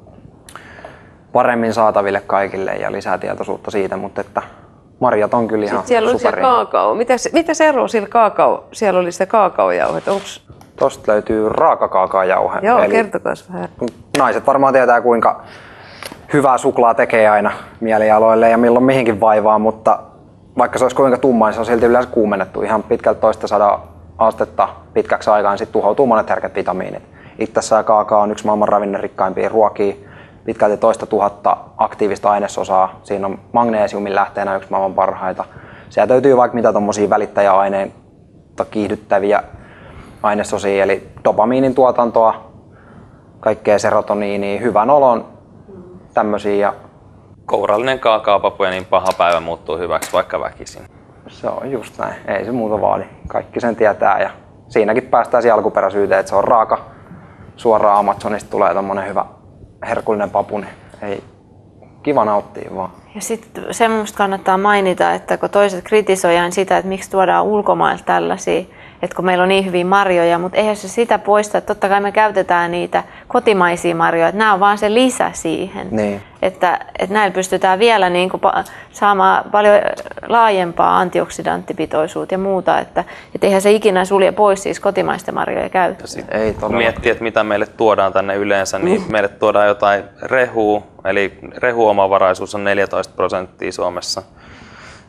paremmin saataville kaikille ja lisää tietoisuutta siitä, mutta että marjat on kyllä ihan siellä superi. Siellä oli kaakao. Mitä se ero sillä kaakao? Siellä oli sitä kaakaojauhet. Tosta löytyy raakakaakaojauhe. Joo, kertokas vähän. Naiset varmaan tietää, kuinka hyvää suklaa tekee aina mielialoille ja milloin mihinkin vaivaa, mutta vaikka se olisi kuinka tumma, niin se on silti yleensä kuumennettu ihan pitkälti 200 astetta pitkäksi aikaan, niin sitten tuhoutuu monet herkät vitamiinit. Itsessään kaakao on yksi maailman ravinnerikkaimpia ruokia, pitkälti 2 000 aktiivista ainesosaa. Siinä on magnesiumin lähteenä yksi maailman parhaita. Sieltä löytyy vaikka mitä tommosia välittäjäaineita kiihdyttäviä ainesosia, eli dopamiinin tuotantoa, kaikkea serotoniinia, hyvän olon, tämmösiä. Kourallinen kaakaopapu ja niin paha päivä muuttuu hyväksi vaikka väkisin. Se on just näin, ei se muuta vaadi. Kaikki sen tietää ja siinäkin päästään siihen alkuperäisyyteen, että se on raaka. Suoraan Amazonista tulee tommonen hyvä herkullinen papu, niin ei kiva nauttia vaan. Ja sitten semmoista kannattaa mainita, että kun toiset kritisoidaan sitä, että miksi tuodaan ulkomailta tällaisia, että kun meillä on niin hyviä marjoja, mutta eihän se sitä poista, että totta kai me käytetään niitä kotimaisia marjoja, että nämä on vaan se lisä siihen. Niin. Että näillä pystytään vielä niin kuin saamaan paljon laajempaa antioksidanttipitoisuutta ja muuta, että eihän se ikinä sulje pois siis kotimaisten marjojen käyttöä. Ei kun miettii, että mitä meille tuodaan tänne yleensä, niin meille tuodaan jotain rehua, eli rehuomavaraisuus on 14% Suomessa.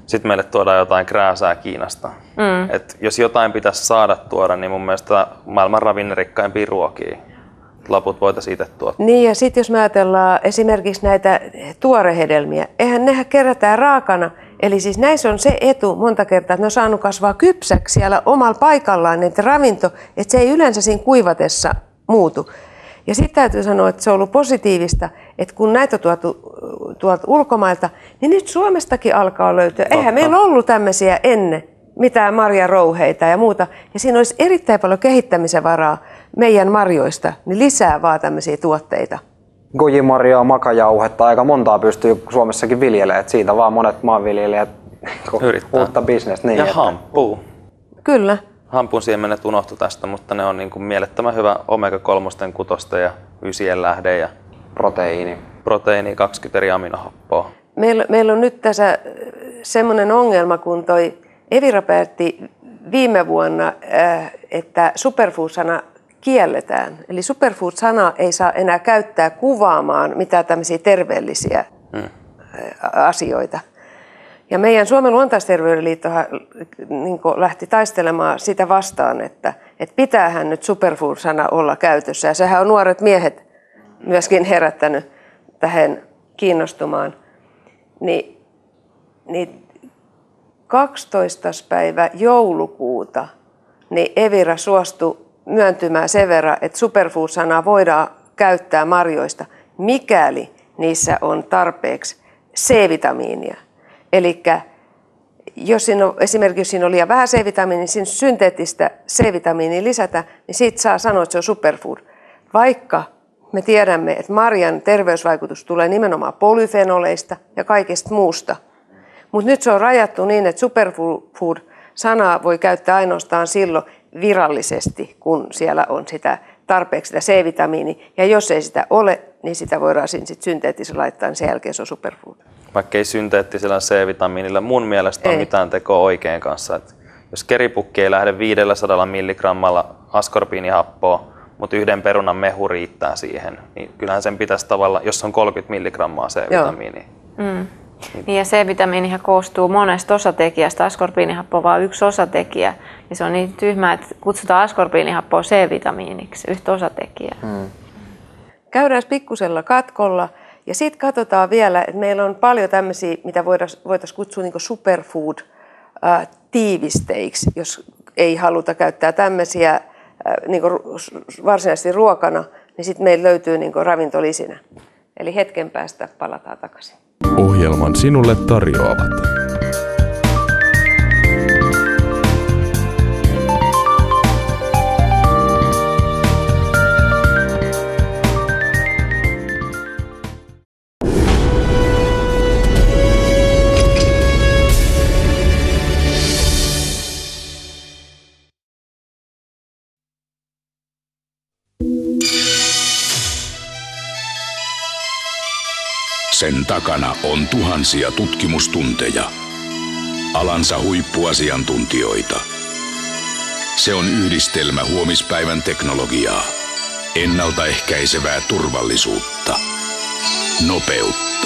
sitten meille tuodaan jotain krääsää Kiinasta. Et jos jotain pitäisi saada tuoda, niin mun mielestä maailman ravinnerikkaimpia ruokia. Loput voitaisiin itse tuottaa. Niin, ja sitten jos me ajatellaan esimerkiksi näitä tuorehedelmiä, nehän kerätään raakana. Eli siis näissä on se etu monta kertaa, että ne on saanut kasvaa kypsäksi siellä omalla paikallaan, että ravinto, että se ei yleensä siinä kuivatessa muutu. Ja sitten täytyy sanoa, että se on ollut positiivista, että kun näitä on tuotu tuolta ulkomailta, niin nyt Suomestakin alkaa löytyä. Eihän meillä ollut tämmöisiä ennen, mitään marjarouheita ja muuta. Ja siinä olisi erittäin paljon kehittämisen varaa meidän marjoista, niin lisää vaan tämmöisiä tuotteita. Goji-marjaa, makajauhetta, aika montaa pystyy Suomessakin viljelemään. Siitä vaan monet maanviljelijät uutta bisnestä. Niin, ja hampuu. Kyllä. Hampun siemenet unohtu tästä, mutta ne on niin kuin mielettömän hyvä omega-3, 6 ja 9 lähde ja proteiini 20 eri aminohappoa. Meillä on nyt tässä semmoinen ongelma, kun toi Evira päätti viime vuonna, että superfood-sana kielletään. Eli superfood-sana ei saa enää käyttää kuvaamaan mitään tämmöisiä terveellisiä asioita. Ja meidän Suomen luontaisterveydenliittohan niin lähti taistelemaan sitä vastaan, että pitäähän nyt superfood-sana olla käytössä. Ja sehän on nuoret miehet myöskin herättänyt tähän kiinnostumaan. Niin 12. päivä joulukuuta niin Evira suostui myöntymään sen verran, että superfood-sanaa voidaan käyttää marjoista, mikäli niissä on tarpeeksi C-vitamiinia. Eli jos siinä on liian vähän C-vitamiinia, niin siinä synteettistä C-vitamiinia lisätä, niin siitä saa sanoa, että se on superfood. Vaikka me tiedämme, että marjan terveysvaikutus tulee nimenomaan polyfenoleista ja kaikesta muusta. Mutta nyt se on rajattu niin, että superfood-sanaa voi käyttää ainoastaan silloin virallisesti, kun siellä on sitä tarpeeksi sitä C-vitamiinia. Ja jos ei sitä ole, niin sitä voidaan sitten synteettisellä laittaa, niin sen jälkeen se on superfood. Vaikka ei synteettisellä C-vitamiinilla mun mielestä ole mitään tekoa oikein kanssa. Et jos keripukki ei lähde 500 milligrammalla askorbiinihappoa, mutta yhden perunan mehu riittää siihen, niin kyllähän sen pitäisi tavallaan, jos on 30 milligrammaa C-vitamiinia. Niin ja C-vitamiinihan koostuu monesta osatekijästä, askorbiinihappo on vain yksi osatekijä. Niin se on niin tyhmää, että kutsutaan askorbiinihappoa C-vitamiiniksi, yhtä osatekijää. Käydään pikkusella katkolla ja sitten katsotaan vielä, että meillä on paljon tämmöisiä, mitä voitaisiin kutsua niin superfood-tiivisteiksi, jos ei haluta käyttää tämmöisiä niin varsinaisesti ruokana, niin sitten meillä löytyy niin ravintolisinä. Eli hetken päästä palataan takaisin. Ohjelman sinulle tarjoavat Sen takana on tuhansia tutkimustunteja, alansa huippuasiantuntijoita. Se on yhdistelmä huomispäivän teknologiaa, ennaltaehkäisevää turvallisuutta, nopeutta.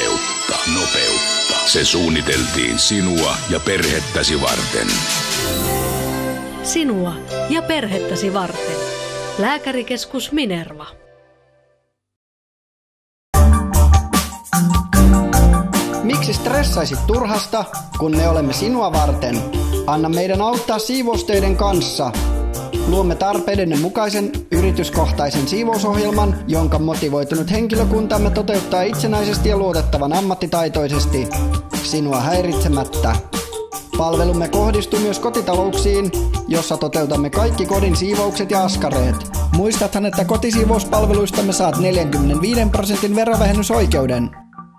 Se suunniteltiin sinua ja perhettäsi varten. Sinua ja perhettäsi varten. Lääkärikeskus Minerva. Miksi stressaisit turhasta, kun me olemme sinua varten? Anna meidän auttaa siivoustöiden kanssa. Luomme tarpeidenne mukaisen yrityskohtaisen siivousohjelman, jonka motivoitunut henkilökuntamme toteuttaa itsenäisesti ja luotettavan ammattitaitoisesti. Sinua häiritsemättä. Palvelumme kohdistuu myös kotitalouksiin, jossa toteutamme kaikki kodin siivoukset ja askareet. Muistathan, että kotisiivouspalveluistamme saat 45% verovähennysoikeuden.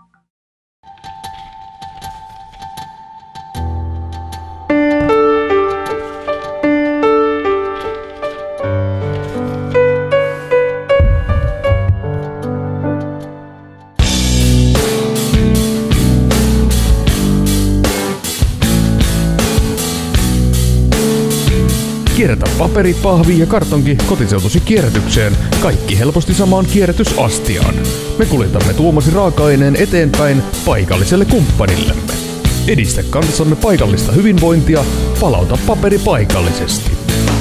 Kierrätä paperi, pahvi ja kartonki kotiseutusi kierrätykseen. Kaikki helposti samaan kierrätysastiaan. Me kuljetamme tuomasi raaka-aineen eteenpäin paikalliselle kumppanillemme. Edistä kanssamme paikallista hyvinvointia, palauta paperi paikallisesti.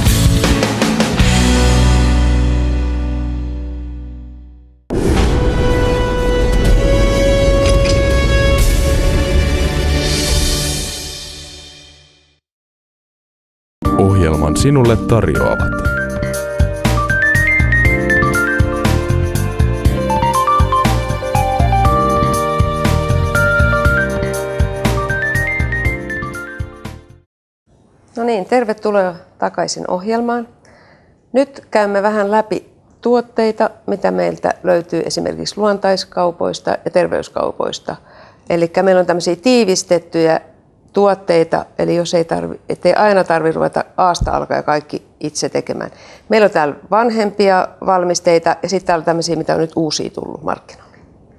Ohjelman sinulle tarjoavat No niin, tervetuloa takaisin ohjelmaan. Nyt käymme vähän läpi tuotteita, mitä meiltä löytyy esimerkiksi luontaiskaupoista ja terveyskaupoista. Eli meillä on tämmöisiä tiivistettyjä tuotteita, eli jos ettei aina tarvitse ruveta aasta alkaen kaikki itse tekemään. Meillä on täällä vanhempia valmisteita ja sitten täällä on tämmöisiä, mitä on nyt uusia tullut markkinoille.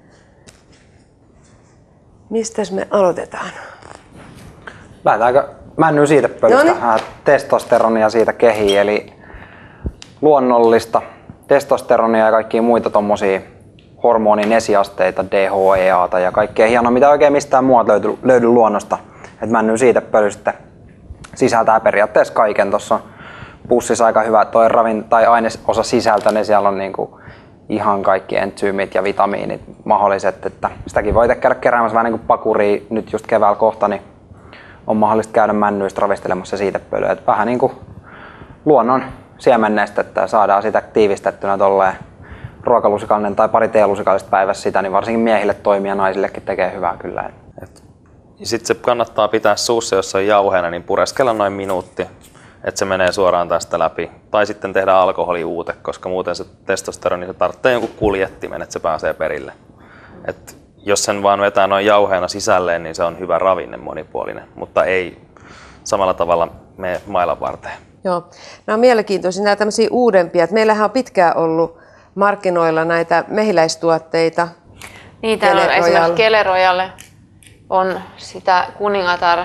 Mistäs me aloitetaan? Lähdetäänkö männyyn siitepölystä? Testosteronia siitä kehiin, eli luonnollista testosteronia ja kaikkia muita tommosia hormonin esiasteita, DHEAta ja kaikkea hienoa, mitä oikein mistään muualta löydy luonnosta. Et männyyn siitepöly sitten sisältää periaatteessa kaiken. Tuossa on pussissa aika hyvä toi tai ainesosa sisältö, niin siellä on niinku ihan kaikki entsyymit ja vitamiinit mahdolliset. Että sitäkin voi käydä keräämässä vähän niin kuin pakuria nyt just keväällä kohta, niin on mahdollista käydä männyistä ravistelemassa siitepölyä. Et vähän niin kuin luonnon siemennestä, että saadaan sitä tiivistettynä tolleen ruokalusikallinen tai pari teelusikallista päivässä sitä, niin varsinkin miehille toimia ja naisillekin tekee hyvää kyllä. Sitten se kannattaa pitää suussa, jos se on jauheena, niin pureskella noin minuutti, että se menee suoraan tästä läpi. Tai sitten tehdä alkoholiuute, koska muuten se testosteroni se tarvitsee jonkun kuljettimen, että se pääsee perille. Et jos sen vaan vetää noin jauheena sisälleen, niin se on hyvä ravinne, monipuolinen, mutta ei samalla tavalla mene mailan varteen. Joo, nämä on mielenkiintoisia, nämä tämmöisiä uudempia. Meillähän on pitkään ollut markkinoilla näitä mehiläistuotteita. Niin, täällä on esimerkiksi Kele Royal on sitä kuningatar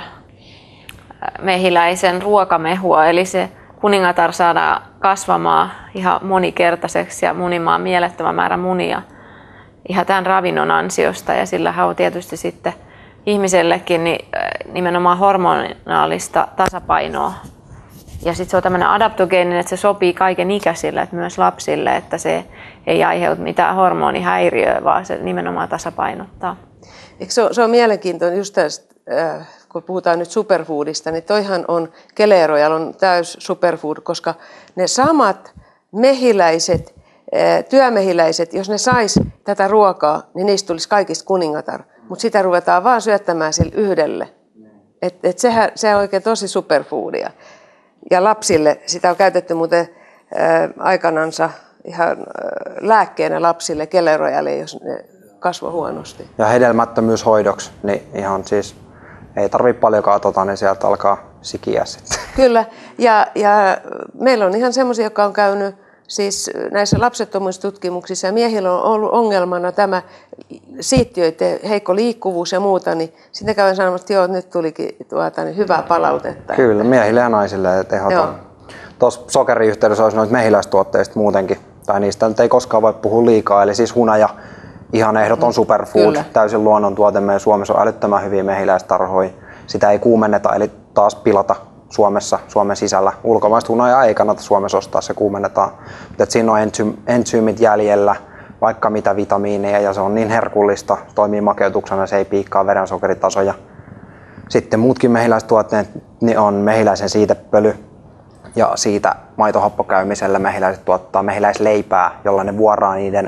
mehiläisen ruokamehua, eli se kuningatar saadaan kasvamaan ihan monikertaiseksi ja munimaan mielettömän määrä munia ihan tämän ravinnon ansiosta, ja sillähän on tietysti sitten ihmisellekin niin nimenomaan hormonaalista tasapainoa. Ja sitten se on tämmöinen adaptogeeninen, että se sopii kaiken ikäisille, että myös lapsille, että se ei aiheuta mitään hormonihäiriöä, vaan se nimenomaan tasapainottaa. Eikö se on mielenkiintoinen just tästä, kun puhutaan nyt superfoodista, niin toihan on Kele Royal on täys superfood, koska ne samat mehiläiset, työmehiläiset, jos ne sais tätä ruokaa, niin niistä tulisi kaikista kuningatar. Mutta sitä ruvetaan vaan syöttämään sille yhdelle. Se on oikein tosi superfoodia. Ja lapsille, sitä on käytetty muuten aikanansa ihan lääkkeenä lapsille Kele Royalia, jos ne kasvoi huonosti. Ja hedelmättömyyshoidoksi, niin ihan siis ei tarvitse paljonkaan niin sieltä alkaa sikiä sitten. Kyllä, ja meillä on ihan semmoisia, jotka on käynyt siis näissä lapsettomuustutkimuksissa, ja miehillä on ollut ongelmana tämä siittiöiden heikko liikkuvuus ja muuta, niin sitten käyn sanomassa, että joo, nyt tulikin niin hyvää palautetta. Kyllä, miehille ja naisille tehotaan. Tuossa sokeriyhteydessä olisi noita mehiläistuotteista muutenkin, tai niistä ei koskaan voi puhua liikaa, eli siis hunaja, ihan ehdoton superfood, kyllä. Täysin luonnontuote. Meidän Suomessa on älyttömän hyviä mehiläistarhoja. Sitä ei kuumenneta, eli taas pilata Suomen sisällä. Ulkomaista hunajaa ei kannata Suomessa ostaa, se kuumennetaan. Mutta siinä on entsyymit jäljellä, vaikka mitä vitamiineja, ja se on niin herkullista, toimii makeutuksena, se ei piikkaa verensokeritasoja. Sitten muutkin mehiläistuotteet niin on mehiläisen siitepöly, ja siitä maitohappokäymisellä mehiläiset tuottaa mehiläisleipää, jolla ne vuoraa niiden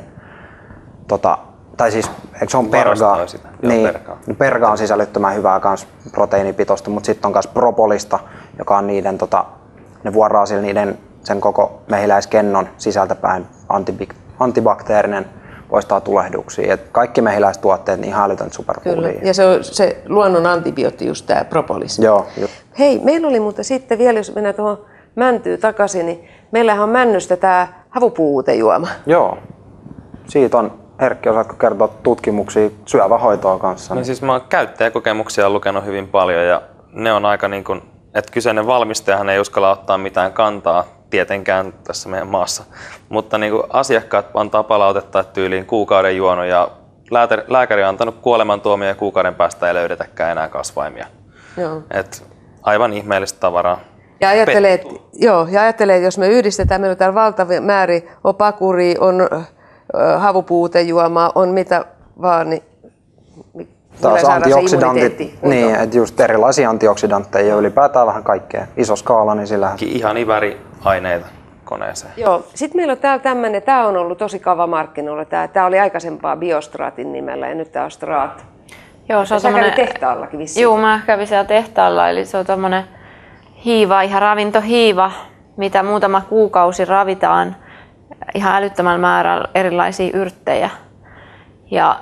tai siis, eikö se on pergaa? Niin, perga on sisällyttömän hyvää kans proteiinipitoista, mutta sitten on myös propolista, joka on niiden, ne vuoraa sillä niiden sen koko mehiläiskennon sisältäpäin antibakteerinen, poistaa tulehduksia. Et kaikki mehiläistuotteet niin ihan älytön superfoodia. Kyllä, ja se on se luonnon antibiootti just tämä propolis. Joo. Hei, meillä oli mutta sitten vielä, jos mennään tuohon mäntyyn takaisin, niin meillähän on männystä tämä havupuuutejuoma. Joo, siitä on. Erkki, osaatko kertoa tutkimuksia syövähoitoa kanssa? No siis mä oon käyttäjäkokemuksia lukenut hyvin paljon, ja ne on aika niin kuin, että kyseinen valmistajahan ei uskalla ottaa mitään kantaa tietenkään tässä meidän maassa. Mutta niin kuin asiakkaat antaa palautetta, että tyyliin kuukauden juonut ja lääkäri on antanut kuolemantuomio ja kuukauden päästä ei löydetäkään enää kasvaimia. Joo. Et aivan ihmeellistä tavaraa. Ja ajattelee, että jos me yhdistetään, meillä on täällä valtavia määriä, on pakuri, on havupuutejuomaa, on mitä vaan, niin taas antioksidantit, niin, että just erilaisia antioksidantteja ja ylipäätään vähän kaikkea. Iso skaala, niin sillähän. Ihan väriaineita koneeseen. Joo. Sitten meillä on täällä tämmöinen, tämä on ollut tosi kava markkinoilla. Tämä oli aikaisempaa Biostraatin nimellä ja nyt tämä on Straat. Joo, se on tommonen... tehtaallakin vissiin. Joo, mä kävin siellä tehtaalla, eli se on tommonen hiiva, ihan ravintohiiva, mitä muutama kuukausi ravitaan ihan älyttömällä määrällä erilaisia yrttejä. Ja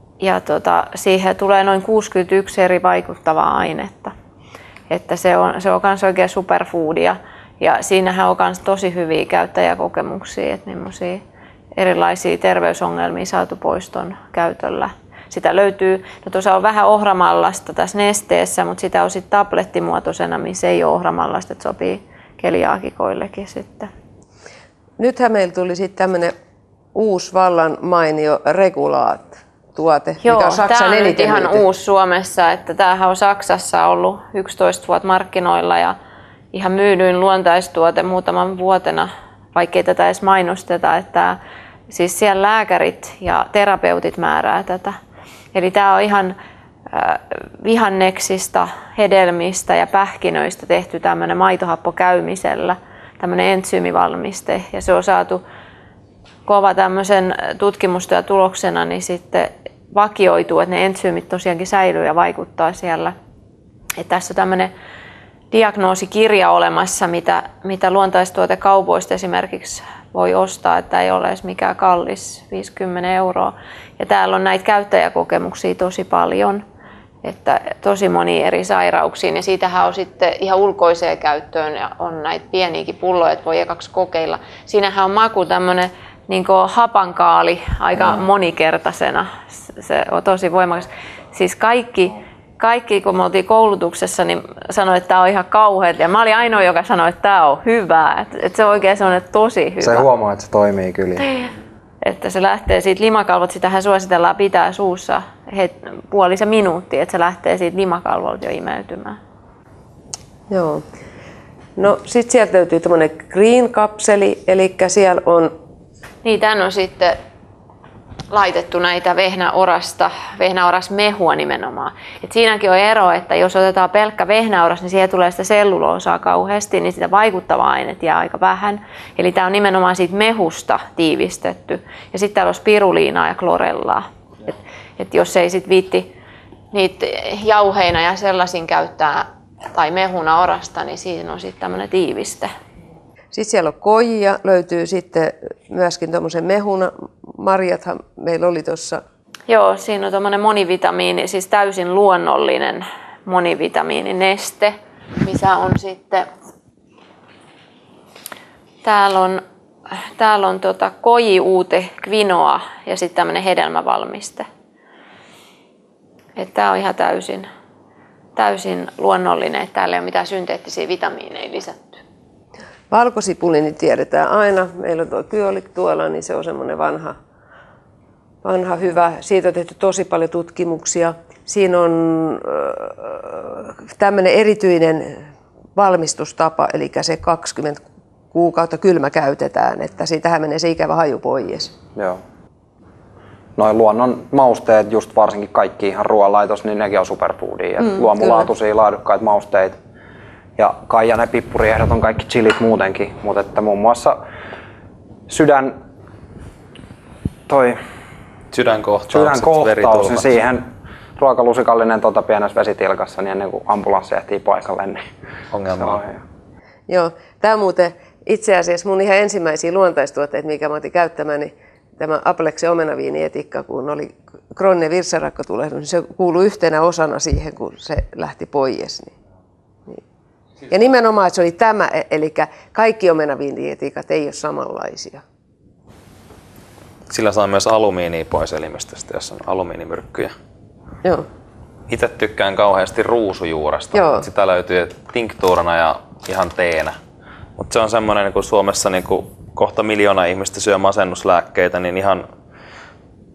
siihen tulee noin 61 eri vaikuttavaa ainetta. Että se on myös oikein superfoodia. Ja siinähän on myös tosi hyviä käyttäjäkokemuksia, että millaisia erilaisia terveysongelmia saatu pois ton käytöllä. Sitä löytyy, no tuossa on vähän ohramallasta tässä nesteessä, mutta sitä on sitten tablettimuotoisena, missä ei ole ohramallasta, että sopii keliaakikoillekin sitten. Nythän meillä tuli sitten tämmöinen uusi vallan mainio Regulaat-tuote, mikä on Saksan eniten. Tämä on ihan uusi Suomessa, että tämähän on Saksassa ollut 11 vuotta markkinoilla ja ihan myydyin luontaistuote muutaman vuotena, vaikkei tätä edes mainosteta, että siis siellä lääkärit ja terapeutit määrää tätä. Eli tämä on ihan vihanneksista, hedelmistä ja pähkinöistä tehty tämmöinen maitohappo käymisellä, tämmöinen entsyymivalmiste. Ja se on saatu kova tämmöisen tutkimustyön tuloksena, niin sitten vakioituu, että ne entsyymit tosiaankin säilyy ja vaikuttaa siellä. Et tässä on tämmöinen diagnoosikirja olemassa, mitä luontaistuotekaupoista esimerkiksi voi ostaa, että ei ole edes mikään kallis, 50 €. Ja täällä on näitä käyttäjäkokemuksia tosi paljon, että tosi monia eri sairauksiin. Ja siitähän on sitten ihan ulkoiseen käyttöön ja on näitä pieniäkin pulloja, että voi ekaksi kokeilla. Siinähän on maku tämmöinen niin kuin hapankaali aika monikertaisena. Se on tosi voimakas. Siis kaikki, kun me oltiin koulutuksessa, niin sanoi, että tämä on ihan kauheat. Ja mä olin ainoa, joka sanoi, että tämä on hyvää. Että se on oikein sellainen tosi hyvä. Se huomaa, että se toimii kyllä. Että se lähtee siitä limakalvot, sitähän suositellaan pitää suussa puolisen minuuttia, että se lähtee siitä limakalvolta jo imeytymään. Joo. No sit sieltä löytyy tämmöinen green-kapseli, eli siellä on... Niin, tän on sitten laitettu näitä vehnäorasmehua nimenomaan. Et siinäkin on ero, että jos otetaan pelkkä vehnäoras, niin siihen tulee sitä selluloosaa kauheasti, niin sitä vaikuttavaa ainetta jää aika vähän. Eli tämä on nimenomaan siitä mehusta tiivistetty. Ja sitten täällä on spiruliinaa ja klorellaa. Et jos ei sit viitti niitä jauheina ja sellaisin käyttää tai mehuna orasta, niin siinä on sitten tämmöinen tiiviste. Sitten siellä on kojia, löytyy sitten myöskin tuommoisen mehuna. Marjathan meillä oli tuossa. Joo, siinä on tuommoinen monivitamiini, siis täysin luonnollinen monivitamiinineste, missä on sitten, täällä on kojiuute, quinoa ja sitten tämmöinen hedelmävalmiste. Tämä on ihan täysin luonnollinen, että täällä ei ole mitään synteettisiä vitamiineja lisätty. Valkosipuli niin tiedetään aina. Meillä on tuo kyolik tuolla, niin se on semmoinen vanha hyvä. Siitä on tehty tosi paljon tutkimuksia. Siinä on tämmöinen erityinen valmistustapa, eli se 20 kuukautta kylmä käytetään, että siitähän menee se ikävä haju pois. Joo. Noin luonnon mausteet, just varsinkin kaikki ihan ruoanlaitos, niin nekin on superfoodia. Luomulaatuisia, laadukkaita mausteita. Ja Kaijan ja pippuriehdot on kaikki chilit muutenkin, mutta että muun muassa sydänkohtaus, niin siihen ruokalusikallinen pienessä vesitilkassa, niin ennen kuin ambulanssi ehtii paikalle, niin ongelma. Joo, tämä on muuten itse asiassa mun ihan ensimmäisiä luontaistuotteita, mikä mä otin käyttämään, niin tämä Aplexin omenaviinietikka, kun oli krooninen virtsarakkotulehdutus, niin se kuului yhtenä osana siihen, kun se lähti pois. Ja nimenomaan, että se oli tämä, eli kaikki omenaviinietikat ei ole samanlaisia. Sillä saa myös alumiinia pois elimistöstä, jos on alumiinimyrkkyjä. Joo. Itse tykkään kauheasti ruusujuuresta. Joo. Sitä löytyy tinktuurana ja ihan teenä. Mutta se on semmoinen, niin kuin Suomessa niin kuin kohta 1 miljoona ihmistä syö masennuslääkkeitä, niin ihan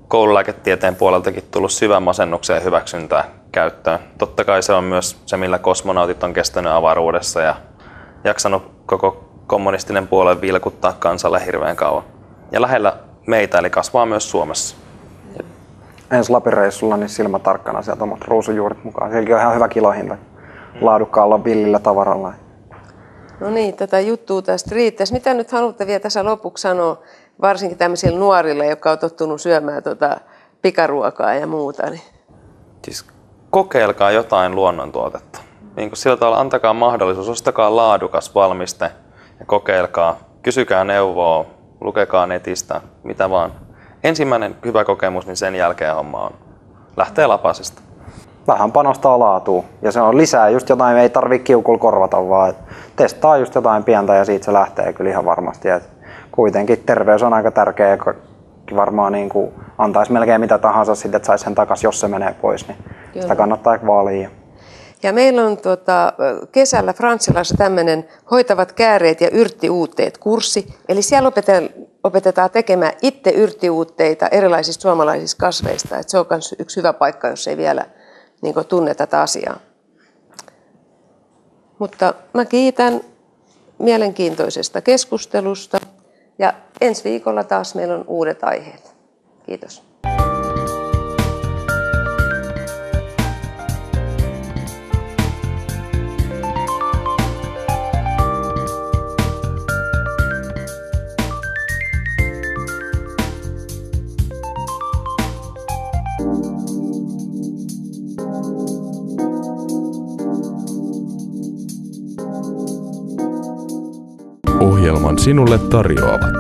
koululääketieteen puoleltakin tullut syvän masennuksen ja hyväksyntää käyttöön. Totta kai se on myös se, millä kosmonautit on kestänyt avaruudessa ja jaksanut koko kommunistinen puolue vilkuttaa kansalle hirveän kauan. Ja lähellä meitä, eli kasvaa myös Suomessa. Ensi Lapin-reissulla niin silmä tarkkana sieltä omat ruusujuuret mukaan. Sielläkin on ihan hyvä kilohinta laadukkaalla villillä tavaralla. No niin, tätä juttua tästä riittäisi. Mitä nyt haluatte vielä tässä lopuksi sanoa, varsinkin tämmöisille nuorille, jotka on tottunut syömään pikaruokaa ja muuta? Niin. Siis kokeilkaa jotain luonnontuotetta. Niin kuin sillä tavalla antakaa mahdollisuus, ostakaa laadukas valmiste ja kokeilkaa. Kysykää neuvoa, lukekaa netistä, mitä vaan. Ensimmäinen hyvä kokemus, niin sen jälkeen homma on. Lähtee lapasesta. Vähän panostaa laatuun ja se on lisää just jotain, ei tarvitse kiukulla korvata, vaan testaa just jotain pientä ja siitä se lähtee kyllä ihan varmasti. Et kuitenkin terveys on aika tärkeä ja varmaan niin kuin antaisi melkein mitä tahansa sitten, että saisi sen takaisin, jos se menee pois, niin kyllä. Sitä kannattaa vaalia. Ja meillä on kesällä Frantsilassa tämmöinen hoitavat kääreet ja yrttiuutteet -kurssi. Eli siellä opetetaan tekemään itse yrttiuutteita erilaisista suomalaisista kasveista. Et se on myös yksi hyvä paikka, jos ei vielä tunne tätä asiaa. Mutta mä kiitän mielenkiintoisesta keskustelusta ja ensi viikolla taas meillä on uudet aiheet. Kiitos. Ohjelman sinulle tarjoavat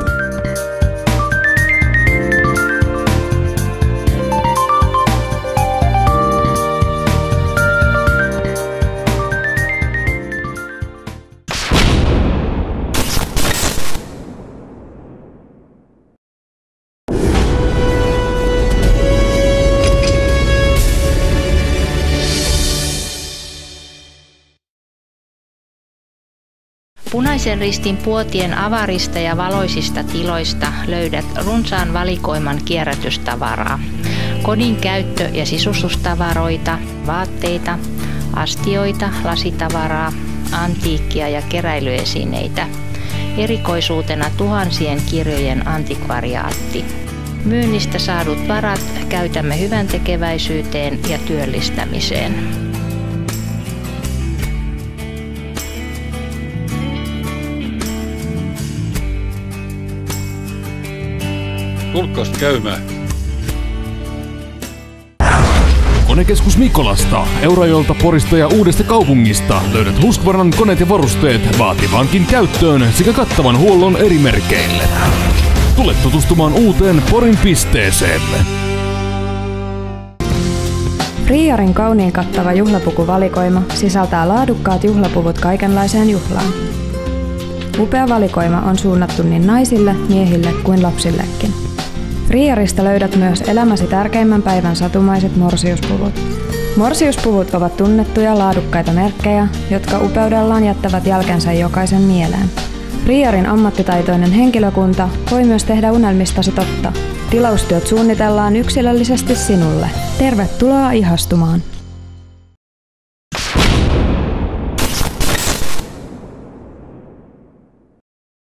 Punaisen Ristin Puotien avarista ja valoisista tiloista löydät runsaan valikoiman kierrätystavaraa. Kodin käyttö- ja sisustustavaroita, vaatteita, astioita, lasitavaraa, antiikkia ja keräilyesineitä. Erikoisuutena tuhansien kirjojen antikvariaatti. Myynnistä saadut varat käytämme hyväntekeväisyyteen ja työllistämiseen. Tulkkaas käymään. Konekeskus Mikolasta, Eurajoelta, Porista ja Uudesta kaupungista löydät Husqvarnan koneet ja varusteet vaativaankin käyttöön sekä kattavan huollon eri merkeille. Tule tutustumaan uuteen Porin pisteeseemme. Friarin kauniin kattava juhlapukuvalikoima sisältää laadukkaat juhlapuvut kaikenlaiseen juhlaan. Upea valikoima on suunnattu niin naisille, miehille kuin lapsillekin. Friarista löydät myös elämäsi tärkeimmän päivän satumaiset morsiuspuvut. Morsiuspuvut ovat tunnettuja laadukkaita merkkejä, jotka upeudellaan jättävät jälkensä jokaisen mieleen. Friarin ammattitaitoinen henkilökunta voi myös tehdä unelmistasi totta. Tilaustyöt suunnitellaan yksilöllisesti sinulle. Tervetuloa ihastumaan!